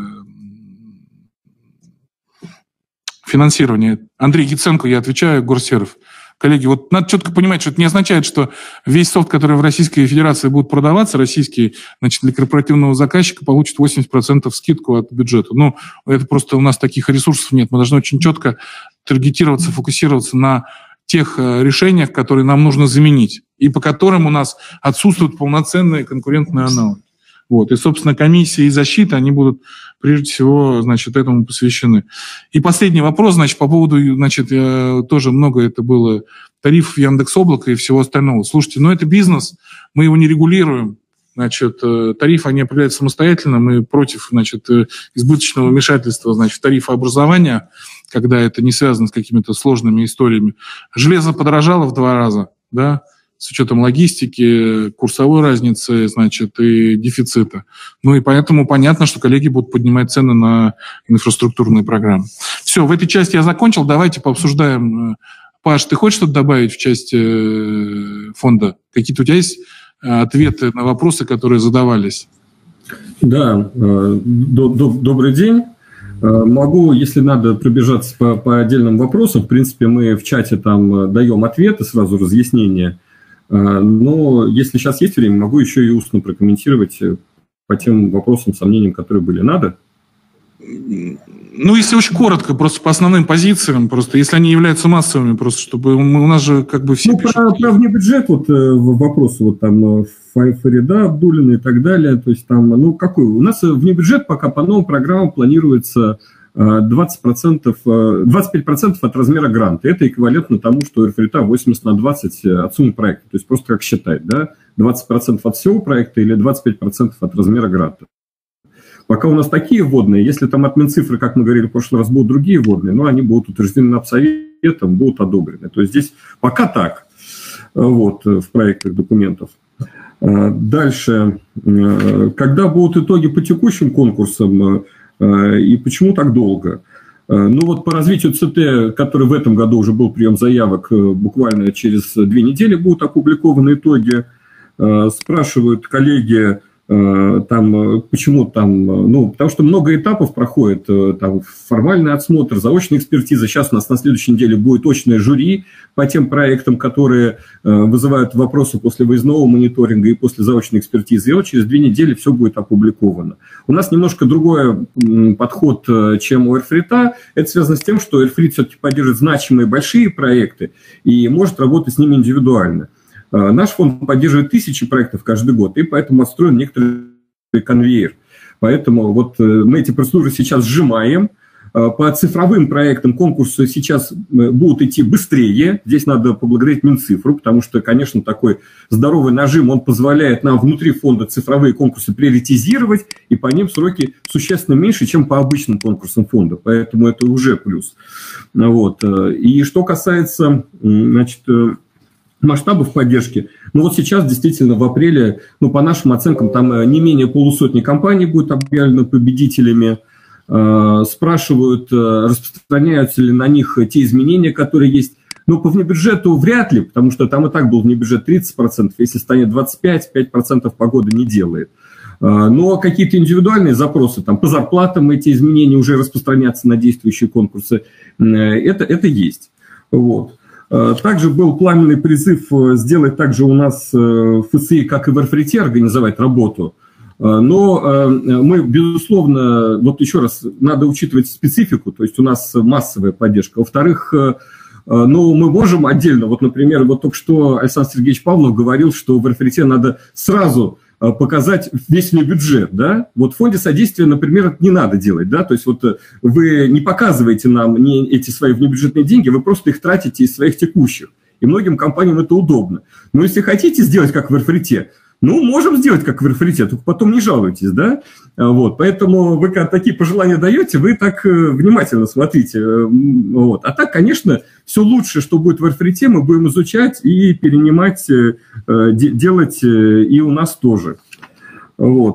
финансирование. Андрей Яценко, я отвечаю, Горсерв. Коллеги, вот надо четко понимать, что это не означает, что весь софт, который в Российской Федерации будет продаваться, российский, значит, для корпоративного заказчика получит восемьдесят процентов скидку от бюджета. Ну, это просто у нас таких ресурсов нет. Мы должны очень четко таргетироваться, фокусироваться на тех решениях, которые нам нужно заменить, и по которым у нас отсутствуют полноценные конкурентные аналоги. Вот. И, собственно, комиссия и защита, они будут, прежде всего, значит, этому посвящены. И последний вопрос, значит, по поводу, значит, тоже много это было, тарифов Яндекс.Облака и всего остального. Слушайте, ну это бизнес, мы его не регулируем. Значит, тариф они определяют самостоятельно, мы против, значит, избыточного вмешательства, значит, в тарифообразование, когда это не связано с какими-то сложными историями. Железо подорожало в два раза, да, с учетом логистики, курсовой разницы, значит, и дефицита. Ну и поэтому понятно, что коллеги будут поднимать цены на инфраструктурные программы. Все, в этой части я закончил. Давайте пообсуждаем. Паш, ты хочешь что-то добавить в части фонда? Какие-то у тебя есть ответы на вопросы, которые задавались? Да, добрый день. Могу, если надо, пробежаться по, по отдельным вопросам. В принципе, мы в чате там даем ответы, сразу разъяснения. Но если сейчас есть время, могу еще и устно прокомментировать по тем вопросам, сомнениям, которые были. Надо? Ну, если очень коротко, просто по основным позициям, просто если они являются массовыми, просто чтобы у нас же как бы все... Ну, пишут... про, про внебюджет, вот вопросы, вот там Фарида Абдуллина и так далее, то есть там, ну, какой? У нас внебюджет пока по новым программам планируется двадцать процентов, двадцать пять процентов от размера гранта. Это эквивалентно тому, что РФРИТА восемьдесят на двадцать от суммы проекта. То есть просто как считать, да? двадцать процентов от всего проекта или двадцать пять процентов от размера гранта. Пока у нас такие вводные, если там от Минцифры, как мы говорили в прошлый раз, будут другие вводные, но они будут утверждены Напсоветом, будут одобрены. То есть здесь пока так, вот, в проектах документов. Дальше, когда будут итоги по текущим конкурсам и почему так долго? Ну вот по развитию ЦТ, который в этом году уже был прием заявок, буквально через две недели будут опубликованы итоги. Спрашивают коллеги, там, почему там, ну, потому что много этапов проходит, там, формальный отсмотр, заочная экспертиза. Сейчас у нас на следующей неделе будет очное жюри по тем проектам, которые вызывают вопросы после выездного мониторинга и после заочной экспертизы. И вот через две недели все будет опубликовано. У нас немножко другой подход, чем у РФРИТа. Это связано с тем, что РФРИТ все-таки поддерживает значимые большие проекты и может работать с ними индивидуально. Наш фонд поддерживает тысячи проектов каждый год, и поэтому отстроен некоторый конвейер. Поэтому вот мы эти процедуры сейчас сжимаем. По цифровым проектам конкурсы сейчас будут идти быстрее. Здесь надо поблагодарить Минцифру, потому что, конечно, такой здоровый нажим, он позволяет нам внутри фонда цифровые конкурсы приоритизировать, и по ним сроки существенно меньше, чем по обычным конкурсам фонда. Поэтому это уже плюс. Вот. И что касается, значит, масштабов поддержки, ну вот сейчас действительно в апреле, ну по нашим оценкам, там не менее полусотни компаний будет объявлено победителями. Спрашивают, распространяются ли на них те изменения, которые есть. Ну по внебюджету вряд ли, потому что там и так был внебюджет тридцать процентов, если станет двадцать пять процентов, пять процентов погода не делает. Но какие-то индивидуальные запросы, там, по зарплатам эти изменения уже распространяться на действующие конкурсы, это, это есть. Вот. Также был пламенный призыв сделать также у нас в ФСИ, как и в РФРИТе, организовать работу. Но мы, безусловно, вот еще раз, надо учитывать специфику, то есть у нас массовая поддержка. Во-вторых, ну, мы можем отдельно, вот, например, вот только что Александр Сергеевич Павлов говорил, что в РФРИТе надо сразу показать весь бюджет, да, вот в фонде содействия, например, это не надо делать, да, то есть вот вы не показываете нам не эти свои внебюджетные деньги, вы просто их тратите из своих текущих, и многим компаниям это удобно. Но если хотите сделать, как в РФРИТе, ну, можем сделать, как в РФРИТе, только потом не жалуйтесь, да, вот, поэтому вы, когда такие пожелания даете, вы так внимательно смотрите, вот, а так, конечно, все лучше, что будет в РФРИТе, мы будем изучать и перенимать, делать и у нас тоже. Вот.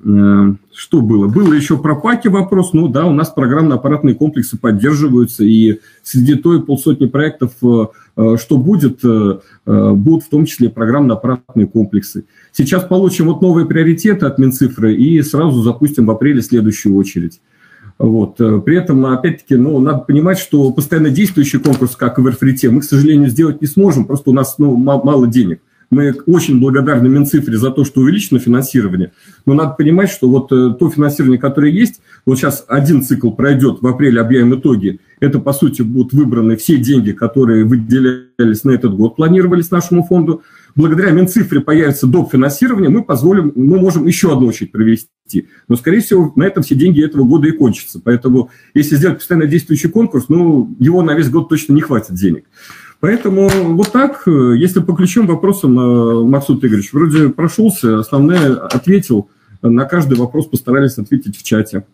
Что было? Было еще про ПАКи вопрос. Ну да, у нас программно-аппаратные комплексы поддерживаются, и среди той полсотни проектов, что будет, будут в том числе программно-аппаратные комплексы. Сейчас получим вот новые приоритеты от Минцифры и сразу запустим в апреле следующую очередь. Вот. При этом, опять-таки, ну, надо понимать, что постоянно действующий конкурс, как и в РФРИТе, мы, к сожалению, сделать не сможем, просто у нас ну, мало денег. Мы очень благодарны Минцифре за то, что увеличено финансирование, но надо понимать, что вот то финансирование, которое есть, вот сейчас один цикл пройдет, в апреле объявим итоги, это, по сути, будут выбраны все деньги, которые выделялись на этот год, планировались нашему фонду. Благодаря Минцифре появится доп. Финансирование, мы позволим, мы можем еще одну очередь провести. Но, скорее всего, на этом все деньги этого года и кончатся. Поэтому, если сделать постоянно действующий конкурс, ну, его на весь год точно не хватит денег. Поэтому вот так, если по ключевым вопросам, Максут Игоревич, вроде прошелся, основное ответил, на каждый вопрос постарались ответить в чате.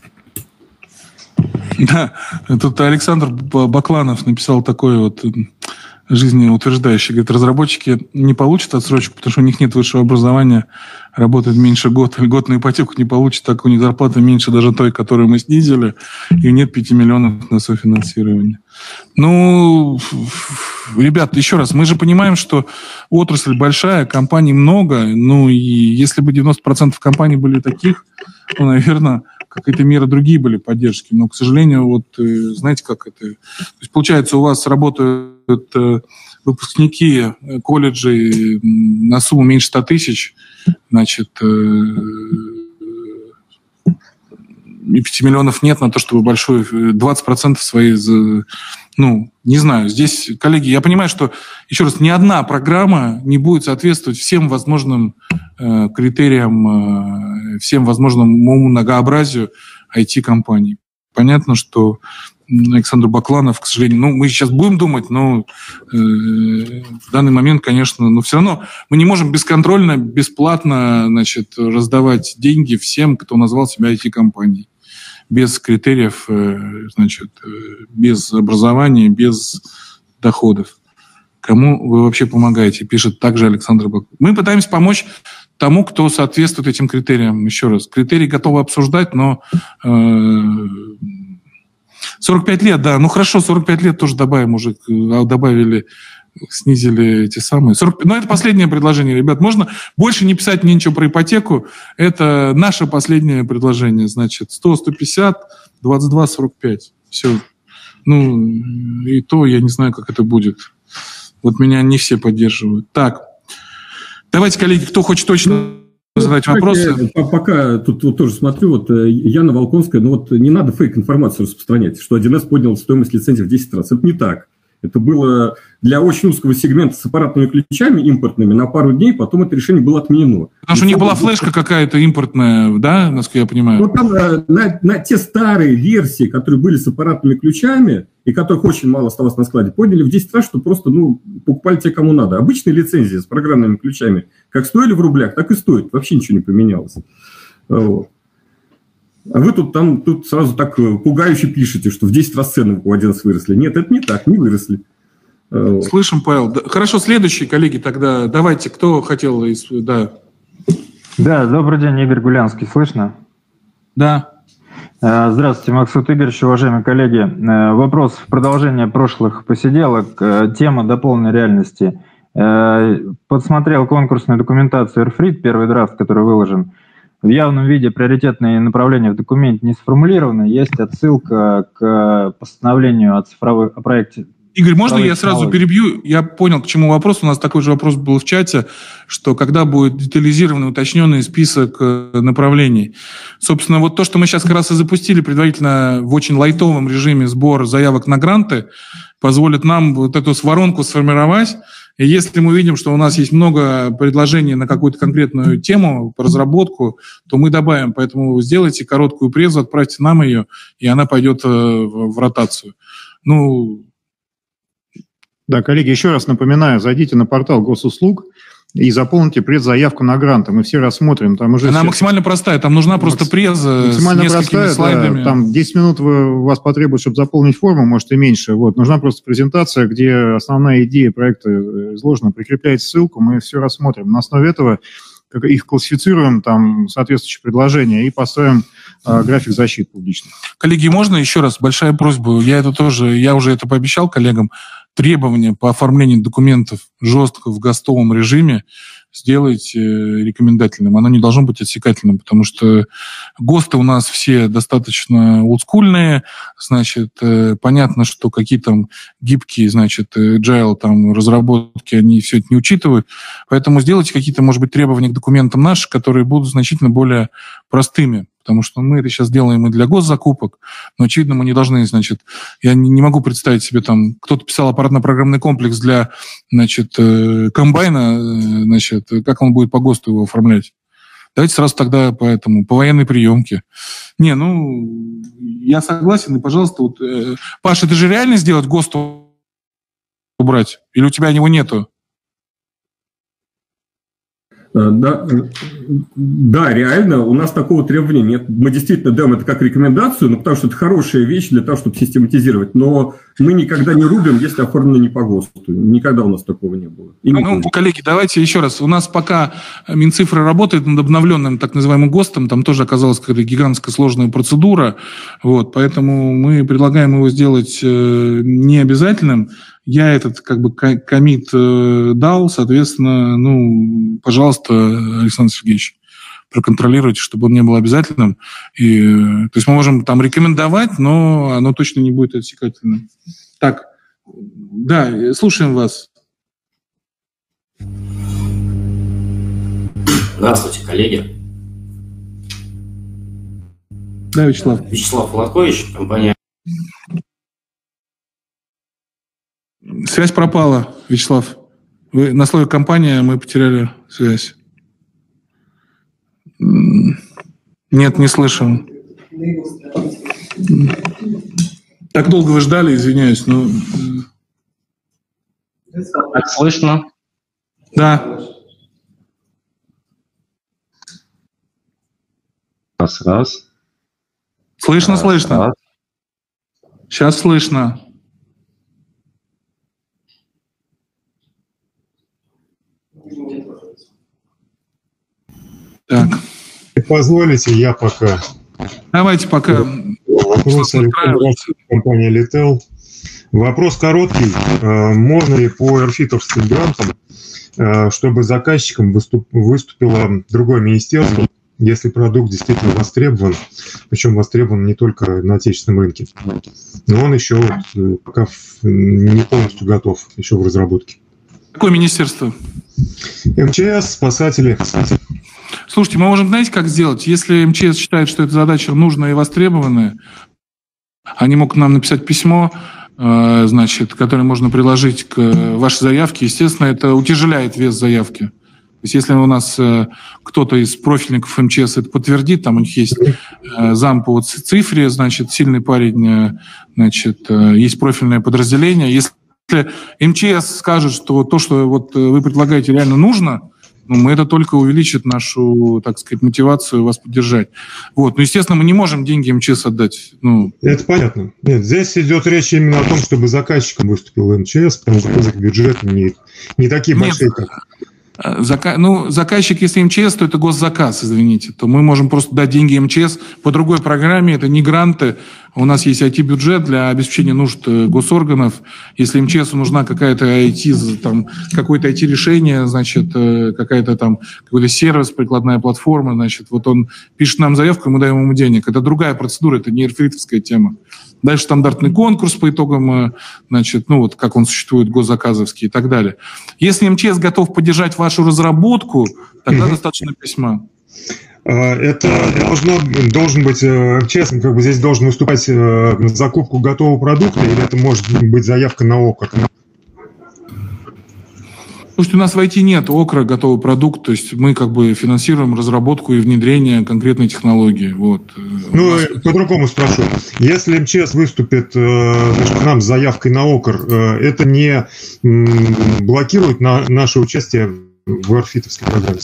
Да, тут Александр Бакланов написал такое вот жизнеутверждающее. Говорит, разработчики не получат отсрочку, потому что у них нет высшего образования, работают меньше года, льготную ипотеку не получат, так у них зарплата меньше даже той, которую мы снизили, и нет пяти миллионов на софинансирование. Ну, ребят, еще раз, мы же понимаем, что отрасль большая, компаний много, ну и если бы девяносто процентов компаний были таких, то, наверное, какие-то меры другие были поддержки. Но, к сожалению, вот знаете, как это... То есть, получается, у вас работают выпускники колледжей на сумму меньше ста тысяч, значит, и пяти миллионов нет на то, чтобы большой двадцать процентов свои... Ну, не знаю, здесь, коллеги, я понимаю, что, еще раз, ни одна программа не будет соответствовать всем возможным э, критериям, э, всем возможному многообразию ай ти-компаний. Понятно, что Александр Бакланов, к сожалению, ну, мы сейчас будем думать, но э, в данный момент, конечно, но все равно мы не можем бесконтрольно, бесплатно, значит, раздавать деньги всем, кто назвал себя ай ти-компанией. Без критериев, значит, без образования, без доходов. Кому вы вообще помогаете, пишет также Александр Бак. Мы пытаемся помочь тому, кто соответствует этим критериям. Еще раз, критерии готовы обсуждать, но сорок пять лет, да, ну хорошо, сорок пять лет тоже добавим уже, добавили, снизили эти самые. сорок, ну, это последнее предложение, ребят. Можно больше не писать мне ничего про ипотеку. Это наше последнее предложение. Значит, сто, сто пятьдесят, двадцать два, сорок пять. Все. Ну, и то я не знаю, как это будет. Вот меня не все поддерживают. Так. Давайте, коллеги, кто хочет точно задать ну, вопросы. Я, пока тут вот, тоже смотрю, вот Яна Волконская, ну вот не надо фейк-информацию распространять, что один эс поднял стоимость лицензии в десять раз. Это не так. Это было для очень узкого сегмента с аппаратными ключами импортными на пару дней, потом это решение было отменено. Потому что у них была флешка какая-то импортная, да, насколько я понимаю? Ну, там на, на те старые версии, которые были с аппаратными ключами, и которых очень мало осталось на складе, подняли в десять раз, что просто ну, покупали те, кому надо. Обычные лицензии с программными ключами как стоили в рублях, так и стоят. Вообще ничего не поменялось. Вот. А вы тут там тут сразу так пугающе пишете, что в десять раз цены у один эс выросли. Нет, это не так, не выросли. Слышим, Павел. Хорошо, следующие коллеги тогда. Давайте, кто хотел... Да, да, добрый день, Игорь Гулянский. Слышно? Да. Здравствуйте, Максут Игоревич, уважаемые коллеги. Вопрос в продолжение прошлых посиделок. Тема дополненной реальности. Подсмотрел конкурсную документацию РФРИТ, первый драфт, который выложен. в явном виде приоритетные направления в документе не сформулированы, есть отсылка к постановлению о цифровой о проекте. Игорь, можно я сразу перебью? Я понял, к чему вопрос. У нас такой же вопрос был в чате, что когда будет детализированный, уточненный список направлений. Собственно, вот то, что мы сейчас как раз и запустили предварительно в очень лайтовом режиме сбор заявок на гранты, позволит нам вот эту воронку сформировать. И если мы видим, что у нас есть много предложений на какую-то конкретную тему по разработку, то мы добавим. Поэтому сделайте короткую презу, отправьте нам ее, и она пойдет в ротацию. Ну... Да, коллеги, еще раз напоминаю, зайдите на портал госуслуг и заполните предзаявку на гранты. Мы все рассмотрим. Там уже Она все... максимально простая, там нужна просто преза максимально с несколькими простая, слайдами. Да, там десять минут вы, вас потребует, чтобы заполнить форму, может и меньше. Вот. Нужна просто презентация, где основная идея проекта изложена. Прикрепляйте ссылку, мы все рассмотрим. На основе этого их классифицируем, там, соответствующие предложения, и поставим э, график защиты публичный. Коллеги, можно еще раз большая просьба? Я это тоже, я уже это пообещал коллегам. Требования по оформлению документов жестко в ГОСТовом режиме сделать рекомендательным. Оно не должно быть отсекательным, потому что ГОСТы у нас все достаточно олдскульные, значит, понятно, что какие там гибкие, значит, agile там разработки, они все это не учитывают, поэтому сделайте какие-то, может быть, требования к документам наши, которые будут значительно более простыми, потому что мы это сейчас делаем и для госзакупок, но, очевидно, мы не должны, значит, я не, не могу представить себе там, кто-то писал аппаратно-программный комплекс для, значит, комбайна, значит, как он будет по ГОСТу его оформлять. Давайте сразу тогда по этому, по военной приемке. Не, ну, я согласен, и, пожалуйста, вот, э, Паша, ты же реально сделать ГОСТ убрать? Или у тебя его нету? Да, да, реально, у нас такого требования нет. Мы действительно даем это как рекомендацию, ну, потому что это хорошая вещь для того, чтобы систематизировать. Но мы никогда не рубим, если оформлено не по ГОСТу. Никогда у нас такого не было. И ну, коллеги, давайте еще раз. У нас пока Минцифры работает над обновленным так называемым ГОСТом. Там тоже оказалась какая-то гигантская сложная процедура. Вот, поэтому мы предлагаем его сделать э, необязательным. Я этот как бы коммит э, дал, соответственно, ну, пожалуйста, Александр Сергеевич, проконтролируйте, чтобы он не был обязательным. И, то есть мы можем там рекомендовать, но оно точно не будет отсекательным. Так, да, слушаем вас. Здравствуйте, коллеги. Да, Вячеслав. Вячеслав Латкович, компания. Связь пропала, Вячеслав. Вы на слове «компания» мы потеряли связь. Нет, не слышим. Так долго вы ждали, извиняюсь, но... Так слышно? Да. Раз, раз. Слышно, раз, слышно. Раз. Сейчас слышно. Так. Позволите, я пока. Давайте пока. Вопрос компания Litel. Вопрос короткий. Можно ли по эрфитовским грантам, чтобы заказчиком выступ, выступило другое министерство, если продукт действительно востребован, причем востребован не только на отечественном рынке, но он еще пока не полностью готов, еще в разработке? Какое министерство? МЧС, спасатели. Слушайте, мы можем, знаете, как сделать? Если МЧС считает, что эта задача нужная и востребованная, они могут нам написать письмо, э, значит, которое можно приложить к вашей заявке. Естественно, это утяжеляет вес заявки. То есть если у нас э, кто-то из профильников МЧС это подтвердит, там у них есть э, зам по цифре, значит, сильный парень, э, значит, э, есть профильное подразделение. Если МЧС скажет, что то, что вот вы предлагаете, реально нужно, ну, мы это только увеличит нашу, так сказать, мотивацию вас поддержать. Вот. Но, естественно, мы не можем деньги МЧС отдать. Ну. Это понятно. Нет, здесь идет речь именно о том, чтобы заказчиком выступил МЧС, потому что бюджет не, не такие большие, как... Зака... Ну, заказчик, если МЧС, то это госзаказ, извините. То мы можем просто дать деньги МЧС по другой программе. Это не гранты. У нас есть ай ти-бюджет для обеспечения нужд госорганов. Если МЧСу нужна какая-то ай ти, там, какое-то ай ти-решение, значит, какая-то там, какой-то сервис, прикладная платформа, значит, вот он пишет нам заявку, и мы даем ему денег. Это другая процедура, это не РФИТовская тема. Дальше стандартный конкурс по итогам, значит, ну вот как он существует, госзаказовский и так далее. Если МЧС готов поддержать вашу разработку, тогда mm-hmm. достаточно письма. Это должно, должен быть, МЧС как бы здесь должен выступать на закупку готового продукта, или это может быть заявка на ОКР? Слушайте, у нас в ай ти нет ОКРа, готовый продукт, то есть мы как бы финансируем разработку и внедрение конкретной технологии. Вот. Ну, нас... по-другому спрошу. Если МЧС выступит значит, к нам с заявкой на ОКР, это не блокирует на наше участие в РФИТовской программе?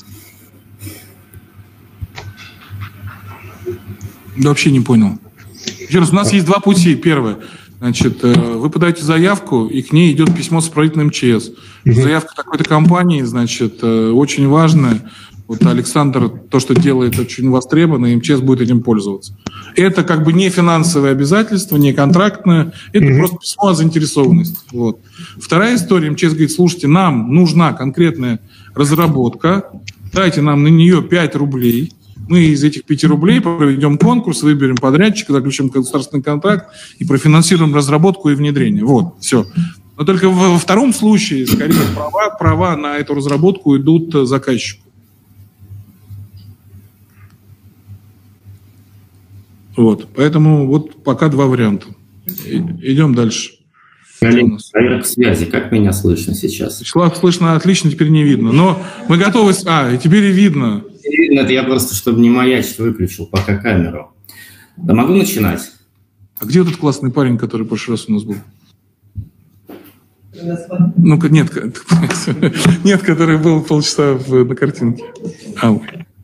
Да вообще не понял. Еще раз, у нас есть два пути. Первое. Значит, вы подаете заявку, и к ней идет письмо с исправительным МЧС. Заявка такой-то компании, значит, очень важная. Вот Александр то, что делает, очень востребовано, и МЧС будет этим пользоваться. Это как бы не финансовое обязательство, не контрактное, это mm-hmm. просто письмо о заинтересованности. Вот. Вторая история, МЧС говорит, слушайте, нам нужна конкретная разработка, дайте нам на нее пять рублей, мы из этих пяти рублей проведем конкурс, выберем подрядчика, заключим государственный контракт и профинансируем разработку и внедрение. Вот, все. Но только во втором случае, скорее, права, права на эту разработку идут заказчику. Вот, поэтому вот пока два варианта. Идем дальше. Проверка связи. Как меня слышно сейчас? Вячеслав, слышно отлично, теперь не видно. Но мы готовы... А, и теперь и видно. Видно, это я просто, чтобы не маячить, выключил пока камеру. Да могу начинать? А где этот классный парень, который в прошлый раз у нас был? Ну-ка, нет, нет, который был полчаса в, на картинке. Ау.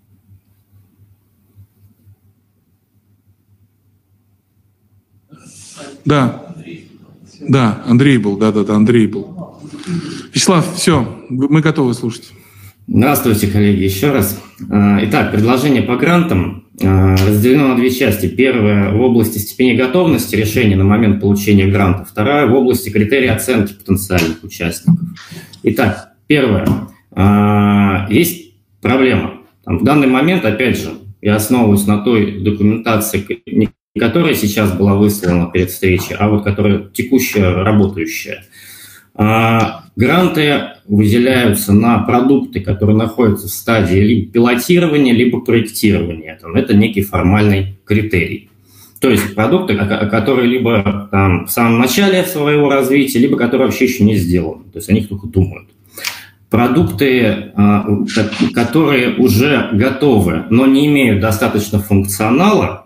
Да. Да, Андрей был, да-да-да, Андрей был. Вячеслав, все, мы готовы слушать. Здравствуйте, коллеги, еще раз. Итак, предложение по грантам разделено на две части. Первая в области степени готовности решения на момент получения гранта, вторая в области критерий оценки потенциальных участников. Итак, первое. Есть проблема. В данный момент, опять же, я основываюсь на той документации, которая сейчас была выслана перед встречей, а вот которая текущая, работающая. А, гранты выделяются на продукты, которые находятся в стадии либо пилотирования, либо проектирования. Там, это некий формальный критерий. То есть продукты, которые либо там, в самом начале своего развития, либо которые вообще еще не сделаны. То есть о них только думают. Продукты, а, которые уже готовы, но не имеют достаточно функционала,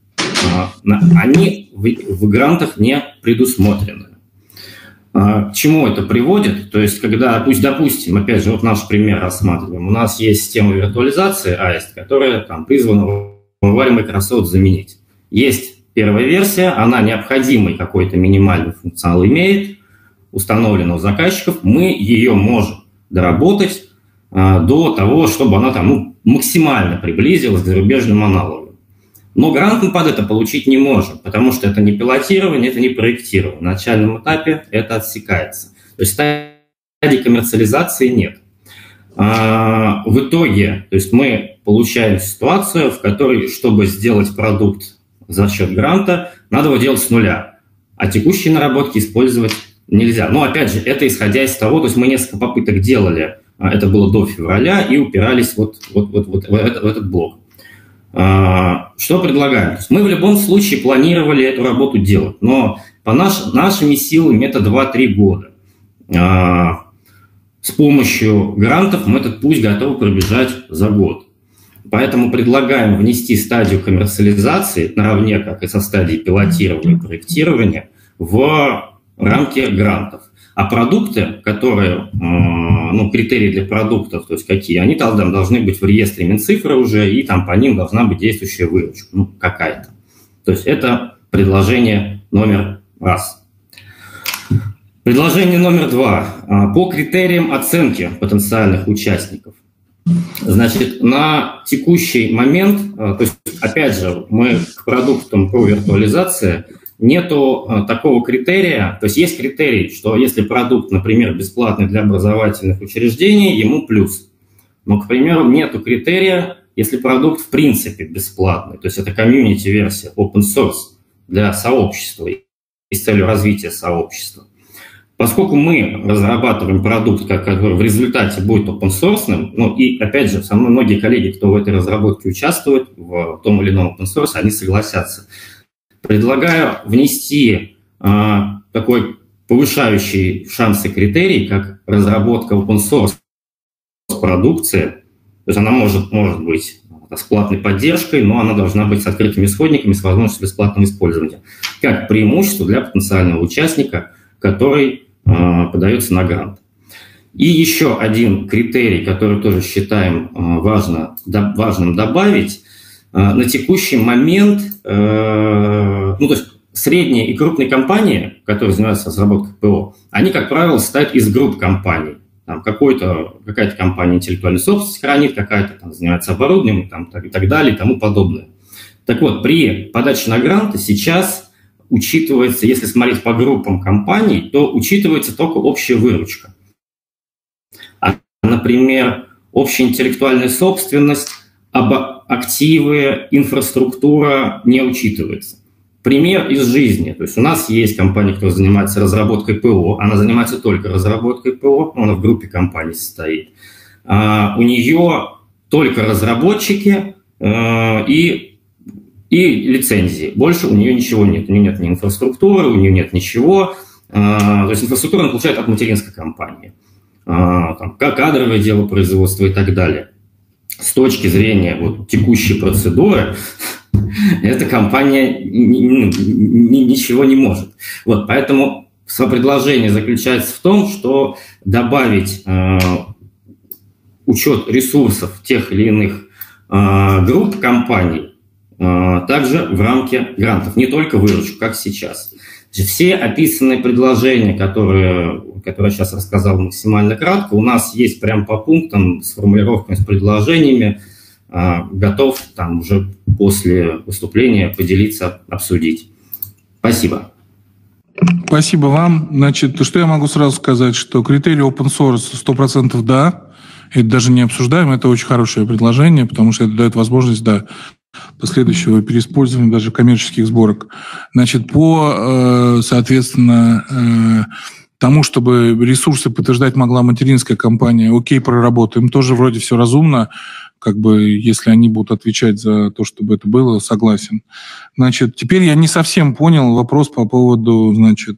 они в грантах не предусмотрены. К чему это приводит? То есть, когда, пусть, допустим, опять же, вот наш пример рассматриваем, у нас есть система виртуализации аист, которая там призвана в Microsoft заменить. Есть первая версия, она необходимый какой-то минимальный функционал имеет, установлена у заказчиков, мы ее можем доработать до того, чтобы она там ну, максимально приблизилась к зарубежным аналогам. Но грант мы под это получить не можем, потому что это не пилотирование, это не проектирование. На начальном этапе это отсекается. То есть стадии коммерциализации нет. А, в итоге, то есть мы получаем ситуацию, в которой, чтобы сделать продукт за счет гранта, надо его делать с нуля, а текущие наработки использовать нельзя. Но опять же, это исходя из того, то есть мы несколько попыток делали, это было до февраля, и упирались вот, вот, вот, вот в, этот, в этот блок. Что предлагаем? То есть мы в любом случае планировали эту работу делать, но по наш, нашими силами это два-три года. С помощью грантов мы этот путь готовы пробежать за год. Поэтому предлагаем внести стадию коммерциализации наравне, как и со стадией пилотирования и проектирования, в рамки грантов. А продукты, которые, ну, критерии для продуктов, то есть какие, они там должны быть в реестре Минцифры уже, и там по ним должна быть действующая выручка, ну, какая-то. То есть это предложение номер раз. Предложение номер два. По критериям оценки потенциальных участников. Значит, на текущий момент, то есть, опять же, мы к продуктам по виртуализации нету такого критерия, то есть есть критерий, что если продукт, например, бесплатный для образовательных учреждений, ему плюс. Но, к примеру, нету критерия, если продукт в принципе бесплатный, то есть это комьюнити-версия, open source для сообщества и с целью развития сообщества. Поскольку мы разрабатываем продукт, который в результате будет open-source, ну и, опять же, со мной многие коллеги, кто в этой разработке участвует, в том или ином open-source, они согласятся. Предлагаю внести э, такой повышающий шансы критерий, как разработка open-source продукции. То есть она может, может быть с платной поддержкой, но она должна быть с открытыми исходниками, с возможностью бесплатного использования. Как преимущество для потенциального участника, который э, подается на грант. И еще один критерий, который тоже считаем э, важно, до, важным добавить. Э, на текущий момент, э, ну, то есть средние и крупные компании, которые занимаются разработкой ПО, они, как правило, состоят из групп компаний. Там какой-то, какая-то компания интеллектуальную собственность хранит, какая-то там занимается оборудованием там, так, и так далее и тому подобное. Так вот, при подаче на гранты сейчас учитывается, если смотреть по группам компаний, то учитывается только общая выручка. А, например, общая интеллектуальная собственность, активы, инфраструктура не учитывается. Пример из жизни. То есть у нас есть компания, которая занимается разработкой ПО, она занимается только разработкой ПО, она в группе компаний состоит. А, у нее только разработчики а, и и лицензии. Больше у нее ничего нет. У нее нет ни инфраструктуры, у нее нет ничего. То есть инфраструктуру она получает от материнской компании. Там, кадровое дело производства и так далее. С точки зрения вот, текущей процедуры, эта компания ничего не может. Вот, поэтому предложение заключается в том, что добавить учет ресурсов тех или иных групп компаний также в рамке грантов, не только выручку, как сейчас. Все описанные предложения, которые, которые я сейчас рассказал максимально кратко, у нас есть прям по пунктам с формулировками, с предложениями, готов там уже после выступления поделиться, обсудить. Спасибо. Спасибо вам. Значит, что я могу сразу сказать, что критерий open source сто процентов да, это даже не обсуждаем, это очень хорошее предложение, потому что это дает возможность, да, последующего переиспользования даже коммерческих сборок. Значит, по, соответственно, тому, чтобы ресурсы подтверждать могла материнская компания, окей, проработаем, тоже вроде все разумно, как бы, если они будут отвечать за то, чтобы это было, согласен. Значит, теперь я не совсем понял вопрос по поводу, значит,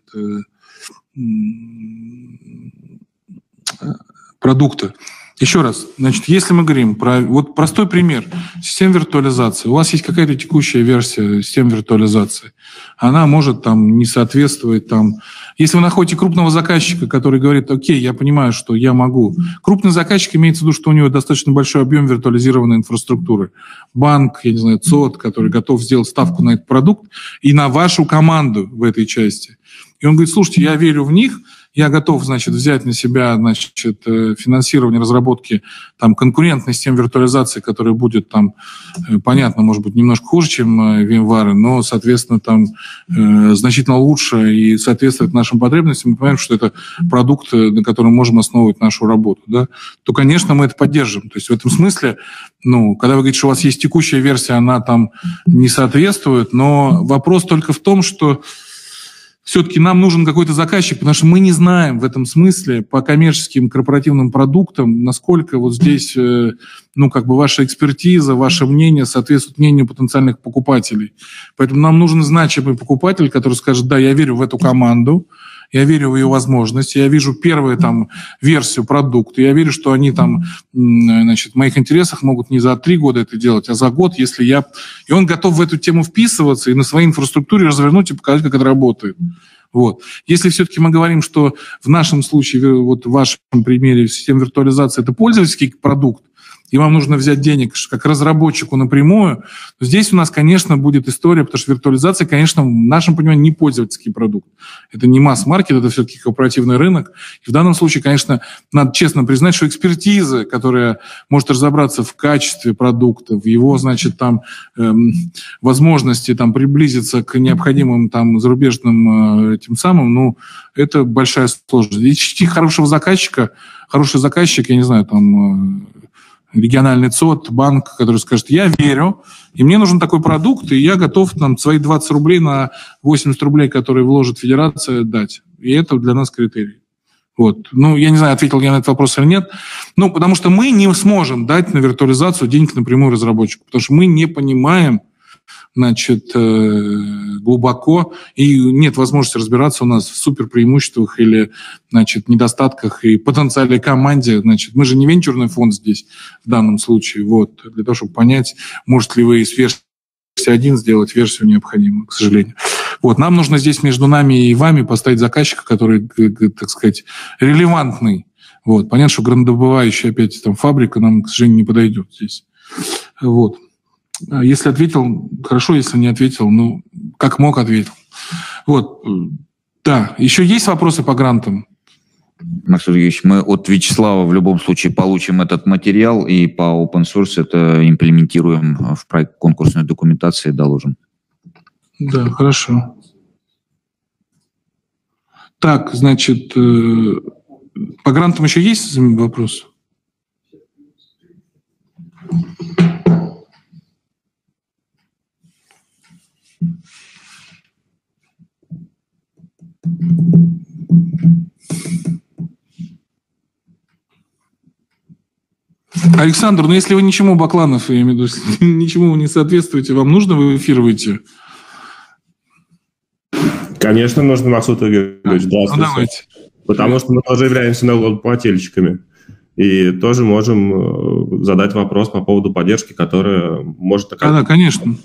продукта. Еще раз, значит, если мы говорим про... Вот простой пример. Система виртуализации. У вас есть какая-то текущая версия системы виртуализации. Она может там не соответствовать там... Если вы находите крупного заказчика, который говорит, окей, я понимаю, что я могу. Крупный заказчик имеется в виду, что у него достаточно большой объем виртуализированной инфраструктуры. Банк, я не знаю, ЦОД, который готов сделать ставку на этот продукт и на вашу команду в этой части. И он говорит, слушайте, я верю в них, я готов, значит, взять на себя, значит, финансирование разработки там конкурентной системы виртуализации, которая будет там, понятно, может быть, немножко хуже, чем VMware, но, соответственно, там э, значительно лучше и соответствует нашим потребностям. Мы понимаем, что это продукт, на котором мы можем основывать нашу работу, да, то, конечно, мы это поддержим. То есть в этом смысле, ну, когда вы говорите, что у вас есть текущая версия, она там не соответствует, но вопрос только в том, что все-таки нам нужен какой-то заказчик, потому что мы не знаем в этом смысле по коммерческим корпоративным продуктам, насколько вот здесь, ну, как бы ваша экспертиза, ваше мнение соответствует мнению потенциальных покупателей. Поэтому нам нужен значимый покупатель, который скажет, да, я верю в эту команду, я верю в ее возможности, я вижу первую там версию продукта, я верю, что они там, значит, в моих интересах могут не за три года это делать, а за год, если я... И он готов в эту тему вписываться и на своей инфраструктуре развернуть и показать, как это работает. Вот. Если все-таки мы говорим, что в нашем случае, вот в вашем примере, система виртуализации – это пользовательский продукт, и вам нужно взять денег как разработчику напрямую, то здесь у нас, конечно, будет история, потому что виртуализация, конечно, в нашем понимании не пользовательский продукт. Это не масс-маркет, это все-таки корпоративный рынок. И в данном случае, конечно, надо честно признать, что экспертиза, которая может разобраться в качестве продукта, в его, значит, там, эм, возможности там, приблизиться к необходимым там, зарубежным э, тем самым, ну, это большая сложность. Ищите хорошего заказчика, хороший заказчик, я не знаю, там, э, региональный ЦОД, банк, который скажет, я верю, и мне нужен такой продукт, и я готов там, свои двадцать рублей на восемьдесят рублей, которые вложит федерация, дать. И это для нас критерий. Вот. Ну, я не знаю, ответил я на этот вопрос или нет. Ну, потому что мы не сможем дать на виртуализацию денег напрямую разработчику, потому что мы не понимаем, значит, глубоко, и нет возможности разбираться у нас в суперпреимуществах или, значит, недостатках и потенциале команде. Значит, мы же не венчурный фонд здесь в данном случае, вот, для того, чтобы понять, может ли вы из версии один сделать версию необходимую, к сожалению. Вот, нам нужно здесь между нами и вами поставить заказчика, который, так сказать, релевантный. Вот, понятно, что гранодобывающая опять там фабрика нам, к сожалению, не подойдет здесь. Вот. Если ответил, хорошо, если не ответил, ну, как мог, ответил. Вот, да. Еще есть вопросы по грантам? Максим Сергеевич, мы от Вячеслава в любом случае получим этот материал и по open source это имплементируем в проект конкурсной документации и доложим. Да, хорошо. Так, значит, по грантам еще есть вопрос? Александр, ну если вы ничему, Бакланов, я имею в виду, ничему не соответствуете, вам нужно, вы в эфир выйти? Конечно, нужно, Максут Игоревич, здравствуйте. Ну, давайте. Потому что мы тоже являемся налогоплательщиками. И тоже можем задать вопрос по поводу поддержки, которая может оказаться. Да, да, конечно.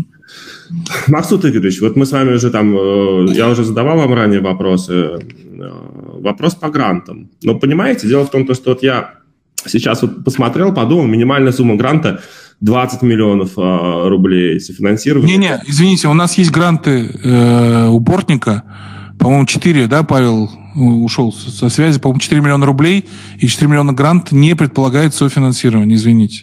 Максут Игоревич, вот мы с вами уже там, я уже задавал вам ранее вопросы. Вопрос по грантам. Но понимаете, дело в том, что вот я сейчас вот посмотрел, подумал, минимальная сумма гранта двадцать миллионов э, рублей софинансирования. Не-не, извините, у нас есть гранты э, у Бортника, по-моему, четыре, да, Павел ушел со связи, по-моему, четыре миллиона рублей, и четыре миллиона грант не предполагает софинансирование, извините.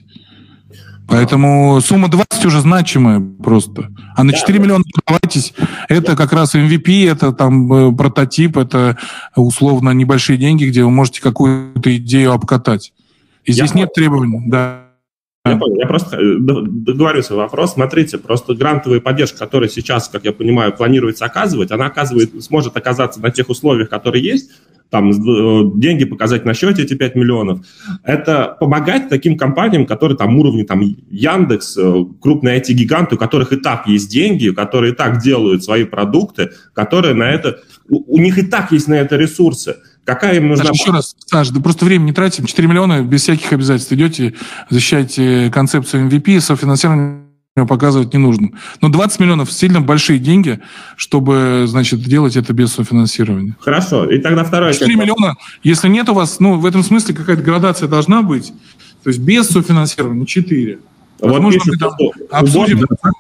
Поэтому сумма двадцать уже значимая просто. А на четыре миллиона подавайтесь, это как раз эм ви пи, это там прототип, это условно небольшие деньги, где вы можете какую-то идею обкатать. И здесь я нет понял. требований. Да. Я понял. Я просто договорю свой вопрос. Смотрите, просто грантовая поддержка, которая сейчас, как я понимаю, планируется оказывать, она оказывает, сможет оказаться на тех условиях, которые есть, там деньги показать на счете, эти пять миллионов. Это помогать таким компаниям, которые там уровня там, Яндекс, крупные ай ти-гиганты, у которых и так есть деньги, которые и так делают свои продукты, которые на это... У, у них и так есть на это ресурсы. Какая им нужна... Саш, еще раз, Саш, да просто время не тратим. четыре миллиона без всяких обязательств. Идете, защищаете концепцию эм ви пи, софинансирование показывать не нужно. Но двадцать миллионов сильно большие деньги, чтобы, значит, делать это без софинансирования. Хорошо. И тогда второе... четыре миллиона, если нет у вас, ну, в этом смысле какая-то градация должна быть. То есть без софинансирования четыре. Возможно, вот мы там обсудим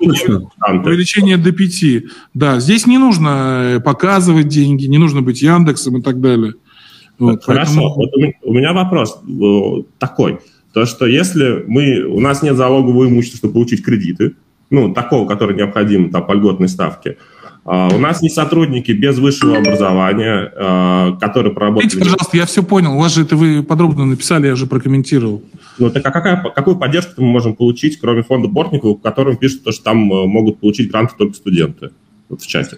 увеличение до пяти. Да, здесь не нужно показывать деньги, не нужно быть Яндексом и так далее. Вот, Хорошо. Поэтому... Вот у меня вопрос такой. То, что если мы, у нас нет залогового имущества, чтобы получить кредиты, ну, такого, который необходим там, по льготной ставке, Uh, у нас есть сотрудники без высшего образования, uh, которые проработали... Смотрите, пожалуйста, я все понял. У вас же это вы подробно написали, я уже прокомментировал. Ну, так а какая, какую поддержку мы можем получить, кроме фонда Бортникова, в котором пишут, что там uh, могут получить гранты только студенты? Вот в чате.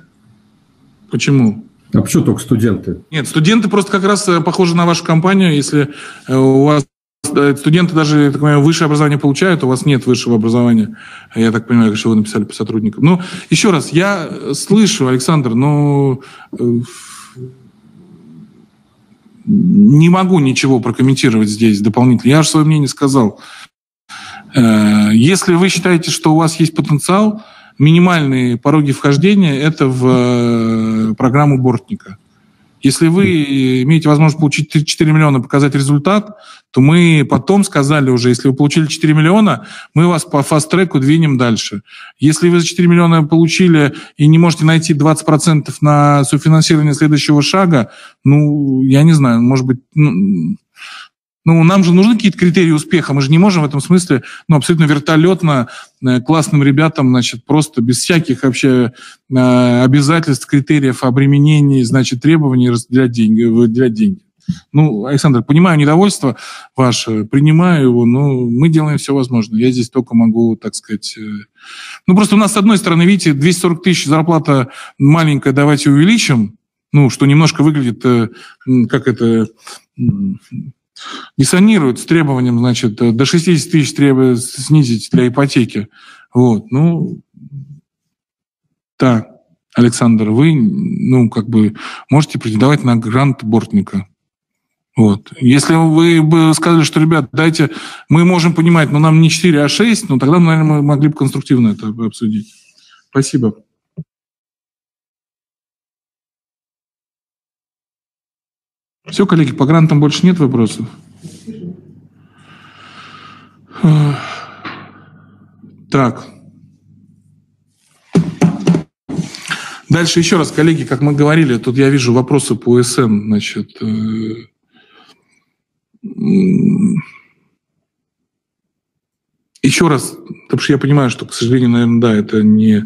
Почему? А почему только студенты? Нет, студенты просто как раз похожи на вашу компанию. Если у вас студенты даже, я так понимаю, высшее образование получают, у вас нет высшего образования. Я так понимаю, что вы написали по сотрудникам. Ну, еще раз, я слышу, Александр, но не могу ничего прокомментировать здесь дополнительно. Я же свое мнение сказал. Если вы считаете, что у вас есть потенциал, минимальные пороги вхождения – это в программу Бортника. Если вы имеете возможность получить четыре миллиона, показать результат, то мы потом сказали уже, если вы получили четыре миллиона, мы вас по фаст-треку двинем дальше. Если вы за четыре миллиона получили и не можете найти двадцать процентов на софинансирование следующего шага, ну, я не знаю, может быть... Ну, Ну, нам же нужны какие-то критерии успеха. Мы же не можем в этом смысле, ну, абсолютно вертолетно классным ребятам, значит, просто без всяких вообще э, обязательств, критериев, обременений, значит, требований распределять деньги, выделять деньги. Ну, Александр, понимаю недовольство ваше, принимаю его, но мы делаем все возможное. Я здесь только могу, так сказать... Э... Ну, просто у нас, с одной стороны, видите, двести сорок тысяч зарплата маленькая, давайте увеличим, ну, что немножко выглядит, э, как это... диссонирует с требованием, значит, до шестьдесят тысяч требует снизить для ипотеки. Вот, ну, так, Александр, вы, ну, как бы, можете претендовать на грант Бортника. Вот. Если вы бы сказали, что, ребят, дайте, мы можем понимать, но нам не четыре, а шесть, ну, тогда, наверное, мы могли бы конструктивно это обсудить. Спасибо. Все, коллеги, по грантам больше нет вопросов? Так. Дальше еще раз, коллеги, как мы говорили, тут я вижу вопросы по СМ, значит... Еще раз, потому что я понимаю, что, к сожалению, наверное, да, это не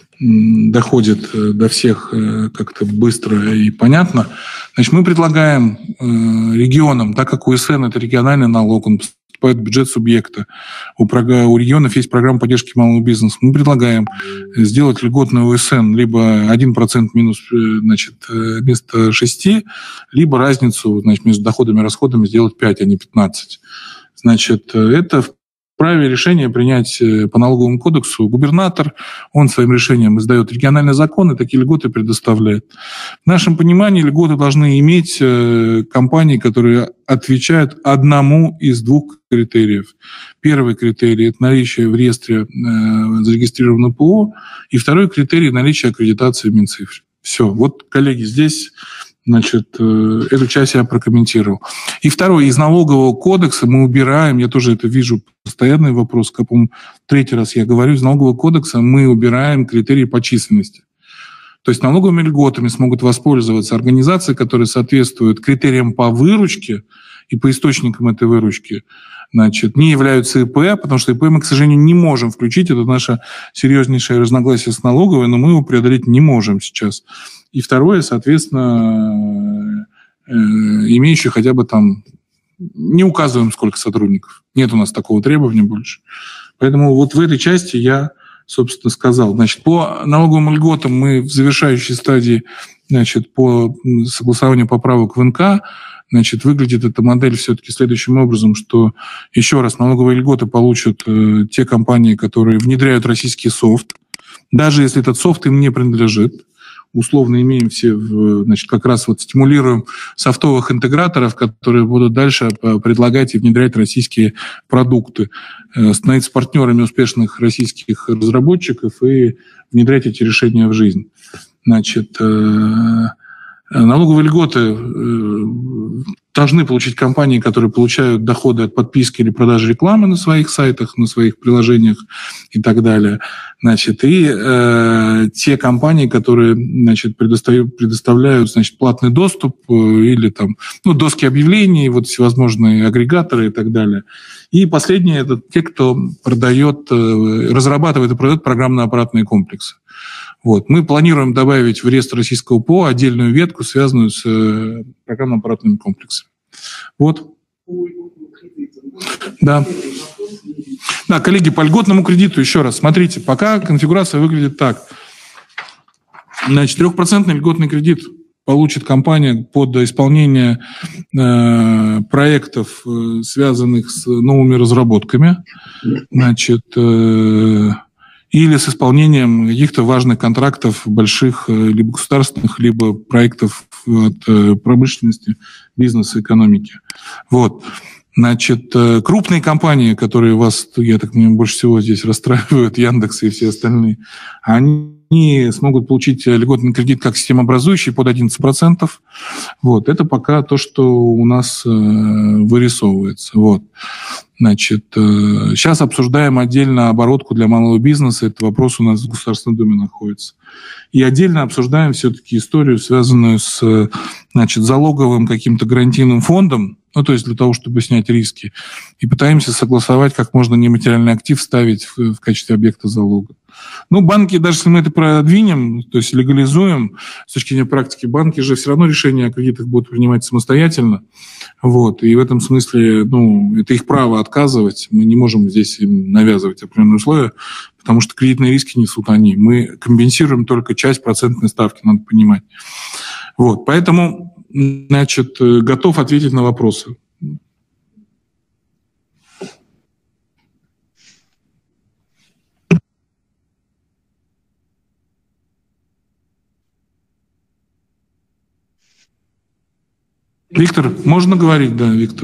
доходит до всех как-то быстро и понятно. Значит, мы предлагаем регионам, так как УСН – это региональный налог, он поступает в бюджет субъекта, у, у регионов есть программа поддержки малого бизнеса, мы предлагаем сделать льготный УСН либо один процент минус, значит, вместо шести, либо разницу, значит, между доходами и расходами сделать пять, а не пятнадцать. Значит, это вправе решение принять по налоговому кодексу губернатор, он своим решением издает региональный закон и такие льготы предоставляет. В нашем понимании льготы должны иметь компании, которые отвечают одному из двух критериев. Первый критерий – это наличие в реестре зарегистрированного ПО, и второй критерий – наличие аккредитации в Минцифре. Все. Вот, коллеги, здесь... Значит, эту часть я прокомментировал. И второе, из налогового кодекса мы убираем, я тоже это вижу, постоянный вопрос, как, по-моему, третий раз я говорю, из налогового кодекса мы убираем критерии по численности. То есть налоговыми льготами смогут воспользоваться организации, которые соответствуют критериям по выручке и по источникам этой выручки, значит, не являются ИП, потому что ИП мы, к сожалению, не можем включить. Это наше серьезнейшее разногласие с налоговой, но мы его преодолеть не можем сейчас. И второе, соответственно, э, имеющие хотя бы там... Не указываем, сколько сотрудников. Нет у нас такого требования больше. Поэтому вот в этой части я, собственно, сказал. Значит, по налоговым льготам мы в завершающей стадии, значит, по согласованию поправок в эн ка. Значит, выглядит эта модель все-таки следующим образом, что, еще раз, налоговые льготы получат э, те компании, которые внедряют российский софт, даже если этот софт им не принадлежит. Условно имеем все, значит, как раз вот стимулируем софтовых интеграторов, которые будут дальше предлагать и внедрять российские продукты, становиться партнерами успешных российских разработчиков и внедрять эти решения в жизнь. Значит, налоговые льготы должны получить компании, которые получают доходы от подписки или продажи рекламы на своих сайтах, на своих приложениях и так далее. Значит, и э, те компании, которые, значит, предоставляют, предоставляют, значит, платный доступ или там, ну, доски объявлений, вот всевозможные агрегаторы и так далее. И последнее – это те, кто продает, разрабатывает и продает программно-аппаратные комплексы. Вот. Мы планируем добавить в реестр российского ПО отдельную ветку, связанную с э, программно-аппаратными комплексами. Вот. Да. Да, коллеги, по льготному кредиту еще раз. Смотрите, пока конфигурация выглядит так. Значит, трехпроцентный льготный кредит получит компания под исполнение э, проектов, э, связанных с новыми разработками. Значит, э, или с исполнением каких-то важных контрактов, больших, либо государственных, либо проектов от промышленности, бизнеса, экономики. Вот. Значит, крупные компании, которые вас, я так понимаю, больше всего здесь расстраивают, Яндекс и все остальные, они они смогут получить льготный кредит как системообразующий под одиннадцать процентов. Вот. Это пока то, что у нас вырисовывается. Вот. Значит, сейчас обсуждаем отдельно оборотку для малого бизнеса. Этот вопрос у нас в Государственной Думе находится. И отдельно обсуждаем все-таки историю, связанную с, значит, залоговым каким-то гарантийным фондом, ну, то есть для того, чтобы снять риски, и пытаемся согласовать, как можно нематериальный актив ставить в, в качестве объекта залога. Ну, банки, даже если мы это продвинем, то есть легализуем, с точки зрения практики, банки же все равно решения о кредитах будут принимать самостоятельно. Вот, и в этом смысле, ну, это их право отказывать. Мы не можем здесь им навязывать определенные условия, потому что кредитные риски несут они. Мы компенсируем только часть процентной ставки, надо понимать. Вот, поэтому, значит, готов ответить на вопросы. Виктор, можно говорить? Да, Виктор.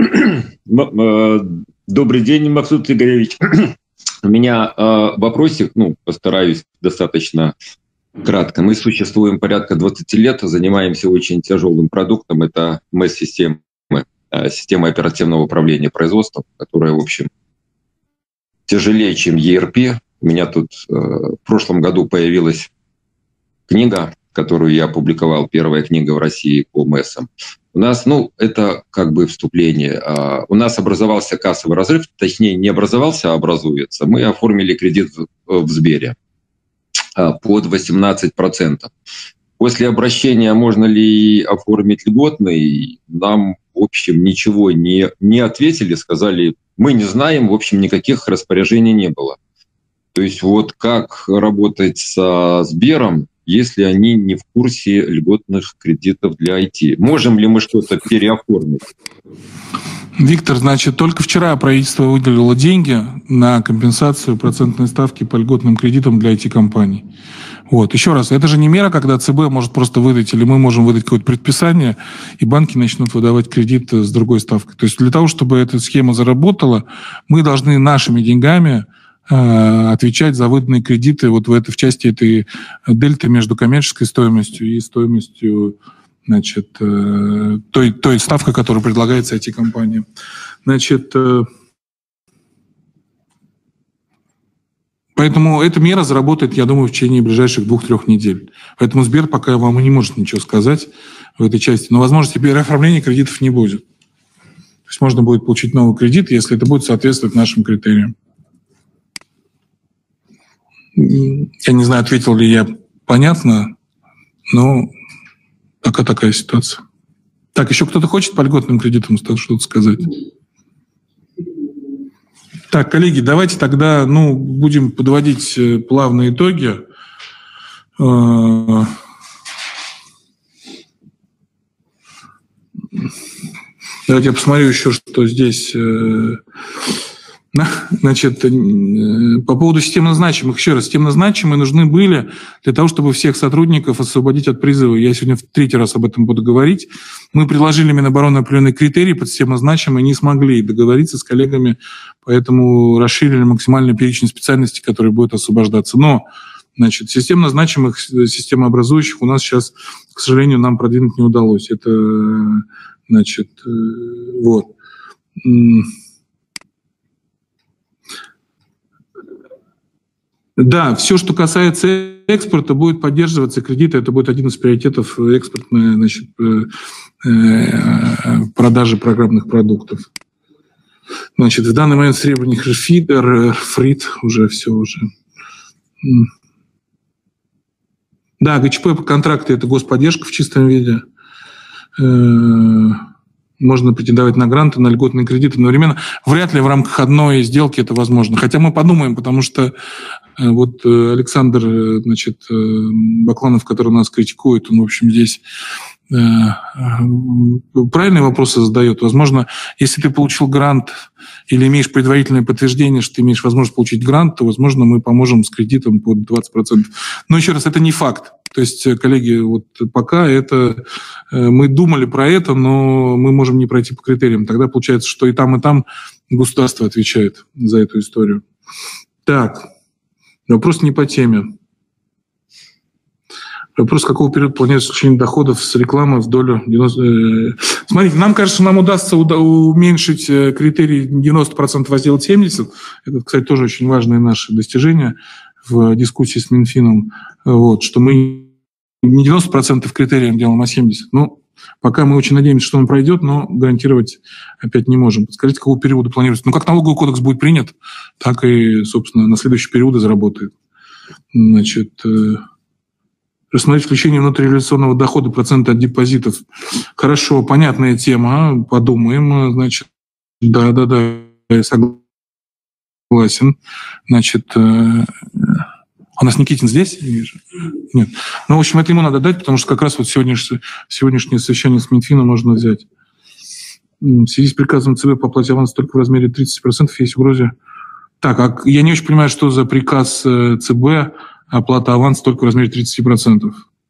Добрый день, Максут Игоревич. У меня вопросик, ну, постараюсь достаточно кратко. Мы существуем порядка двадцать лет, занимаемся очень тяжелым продуктом. Это эм и эс-система, система оперативного управления производством, которая, в общем, тяжелее, чем и эр пи. У меня тут в прошлом году появилась книга, которую я опубликовал, первая книга в России по эм и эс. У нас, ну, это как бы вступление. У нас образовался кассовый разрыв, точнее, не образовался, а образуется. Мы оформили кредит в Сбере под восемнадцать процентов. После обращения, можно ли оформить льготный, нам, в общем, ничего не, не ответили, сказали, мы не знаем, в общем, никаких распоряжений не было. То есть вот как работать со Сбером, если они не в курсе льготных кредитов для ай ти? Можем ли мы что-то переоформить? Виктор, значит, только вчера правительство выделило деньги на компенсацию процентной ставки по льготным кредитам для ай ти-компаний. Вот. Еще раз, это же не мера, когда ЦБ может просто выдать, или мы можем выдать какое-то предписание, и банки начнут выдавать кредит с другой ставкой. То есть для того, чтобы эта схема заработала, мы должны нашими деньгами отвечать за выданные кредиты вот в, это, в части этой дельты между коммерческой стоимостью и стоимостью, значит, той, той ставкой, которую предлагается ай ти-компаниям. Значит, поэтому эта мера заработает, я думаю, в течение ближайших двух-трех недель. Поэтому Сбер пока вам и не может ничего сказать в этой части. Но, возможно, переоформления кредитов не будет. То есть можно будет получить новый кредит, если это будет соответствовать нашим критериям. Я не знаю, ответил ли я понятно, но пока такая ситуация. Так, еще кто-то хочет по льготным кредитам что-то сказать? Так, коллеги, давайте тогда, ну, будем подводить плавные итоги. Давайте я посмотрю еще, что здесь... Значит, по поводу системно значимых, еще раз, системно значимые нужны были для того, чтобы всех сотрудников освободить от призыва. Я сегодня в третий раз об этом буду говорить. Мы предложили Минобороны определенные критерии под системно значимые, не смогли договориться с коллегами, поэтому расширили максимальный перечень специальностей, которые будут освобождаться. Но, значит, системно значимых, системообразующих у нас сейчас, к сожалению, нам продвинуть не удалось. Это, значит, вот. Да, все, что касается экспорта, будет поддерживаться кредиты. Это будет один из приоритетов экспортной, значит, продажи программных продуктов. Значит, в данный момент сребреник фидер, фрит, уже все уже. Да, гэ че пэ по контракту – это господдержка в чистом виде. Можно претендовать на гранты, на льготные кредиты одновременно. Вряд ли в рамках одной сделки это возможно. Хотя мы подумаем, потому что вот Александр, значит, Бакланов, который нас критикует, он, в общем, здесь правильные вопросы задает. Возможно, если ты получил грант или имеешь предварительное подтверждение, что ты имеешь возможность получить грант, то, возможно, мы поможем с кредитом под двадцать процентов. Но еще раз, это не факт. То есть, коллеги, вот пока это... Мы думали про это, но мы можем не пройти по критериям. Тогда получается, что и там, и там государство отвечает за эту историю. Так, вопрос не по теме. Вопрос, какого периода планируется исключение доходов с рекламы в долю девяносто... Смотрите, нам кажется, нам удастся уменьшить критерий девяносто процентов, а сделать семьдесят процентов. Это, кстати, тоже очень важное наше достижение в дискуссии с Минфином. Вот, что мы не девяносто процентов критерием делаем, а семьдесят процентов. Ну, пока мы очень надеемся, что он пройдет, но гарантировать опять не можем. Скажите, какого периода планируется? Ну, как налоговый кодекс будет принят, так и, собственно, на следующие периоды заработает. Значит, рассмотреть включение внутриреализационного дохода, процента от депозитов. Хорошо, понятная тема, подумаем. Значит, да-да-да, я согласен. Значит, у нас Никитин здесь? Нет. Ну, в общем, это ему надо дать, потому что как раз вот сегодняшнее, сегодняшнее совещание с Минфином можно взять. В связи с приказом ЦБ по оплате аванса только в размере тридцать процентов есть угроза. Так, а я не очень понимаю, что за приказ ЦБ оплата аванса только в размере тридцать процентов.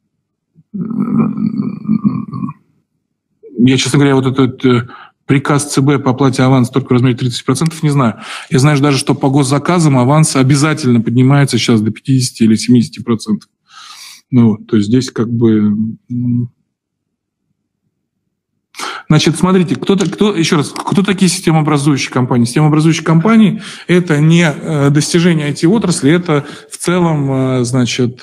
Я, честно говоря, вот этот приказ ЦБ по оплате аванса только в размере тридцать процентов не знаю. Я знаю даже, что по госзаказам аванс обязательно поднимается сейчас до пятьдесят или семьдесят процентов. Ну, то есть здесь как бы... Значит, смотрите, кто, кто, еще раз, кто такие системообразующие компании? Системообразующие компании – это не достижение ай ти-отрасли, это в целом, значит,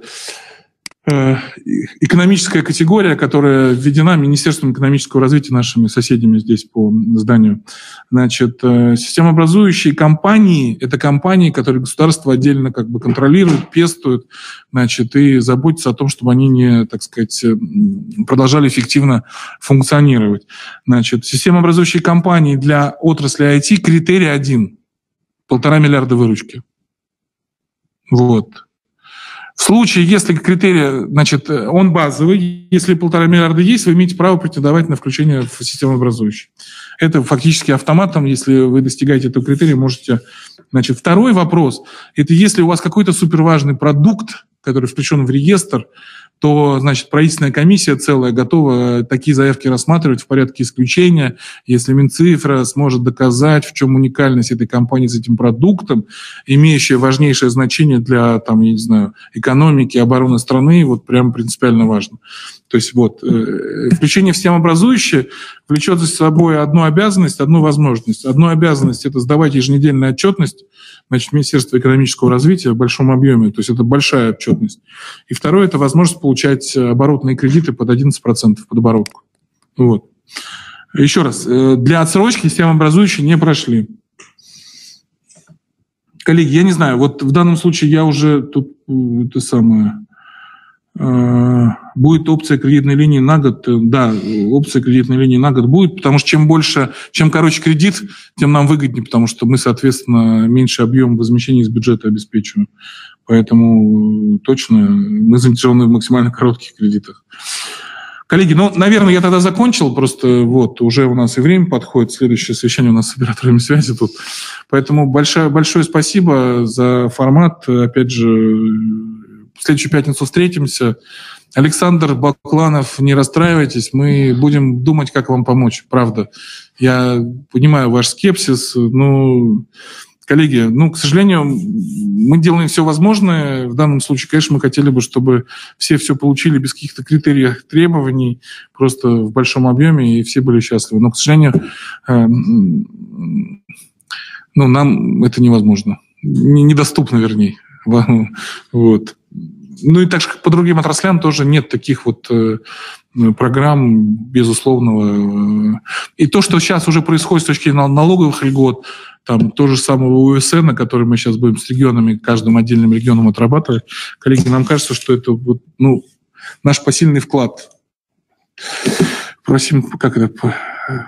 экономическая категория, которая введена Министерством экономического развития нашими соседями здесь по зданию. Значит, системообразующие компании – это компании, которые государство отдельно как бы контролирует, пестует, значит, и заботится о том, чтобы они не, так сказать, продолжали эффективно функционировать. Значит, системообразующие компании для отрасли ай ти критерий один – полтора миллиарда выручки. Вот. В случае, если критерий, значит, он базовый, если полтора миллиарда есть, вы имеете право претендовать на включение в системообразующий. Это фактически автоматом, если вы достигаете этого критерия, можете... Значит, второй вопрос, это если у вас какой-то суперважный продукт, который включен в реестр, то, значит, правительственная комиссия целая готова такие заявки рассматривать в порядке исключения, если Минцифра сможет доказать, в чем уникальность этой компании с этим продуктом, имеющая важнейшее значение для, там, я не знаю, экономики, обороны страны, вот прям принципиально важно. То есть вот, э, включение в системообразующее влечет за собой одну обязанность, одну возможность. Одну обязанность – это сдавать еженедельную отчетность, значит, Министерство экономического развития в большом объеме, то есть это большая отчетность. И второе – это возможность получать оборотные кредиты под одиннадцать процентов под оборотку. Вот. Еще раз, для отсрочки системообразующие не прошли. Коллеги, я не знаю, вот в данном случае я уже тут это самое... Будет опция кредитной линии на год. Да, опция кредитной линии на год будет, потому что чем больше, чем короче кредит, тем нам выгоднее, потому что мы, соответственно, меньше объем возмещения из бюджета обеспечиваем. Поэтому точно мы заинтересованы в максимально коротких кредитах. Коллеги, ну, наверное, я тогда закончил, просто вот уже у нас и время подходит, следующее совещание у нас с операторами связи тут. Поэтому большое, большое спасибо за формат, опять же, в следующую пятницу встретимся. Александр Бакланов, не расстраивайтесь, мы будем думать, как вам помочь, правда. Я понимаю ваш скепсис, но, коллеги, ну, к сожалению, мы делаем все возможное. В данном случае, конечно, мы хотели бы, чтобы все все получили без каких-то критериев, требований, просто в большом объеме, и все были счастливы. Но, к сожалению, э, ну, нам это невозможно. Недоступно, вернее. Вот. Ну и так же, как по другим отраслям, тоже нет таких вот э, программ безусловного. И то, что сейчас уже происходит с точки зрения налоговых льгот, там то же самое у эс эн, который мы сейчас будем с регионами, каждым отдельным регионом отрабатывать, коллеги, нам кажется, что это вот, ну, наш посильный вклад. Просим, как это,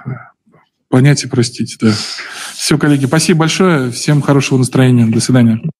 понять и простить, да. Все, коллеги, спасибо большое, всем хорошего настроения, до свидания.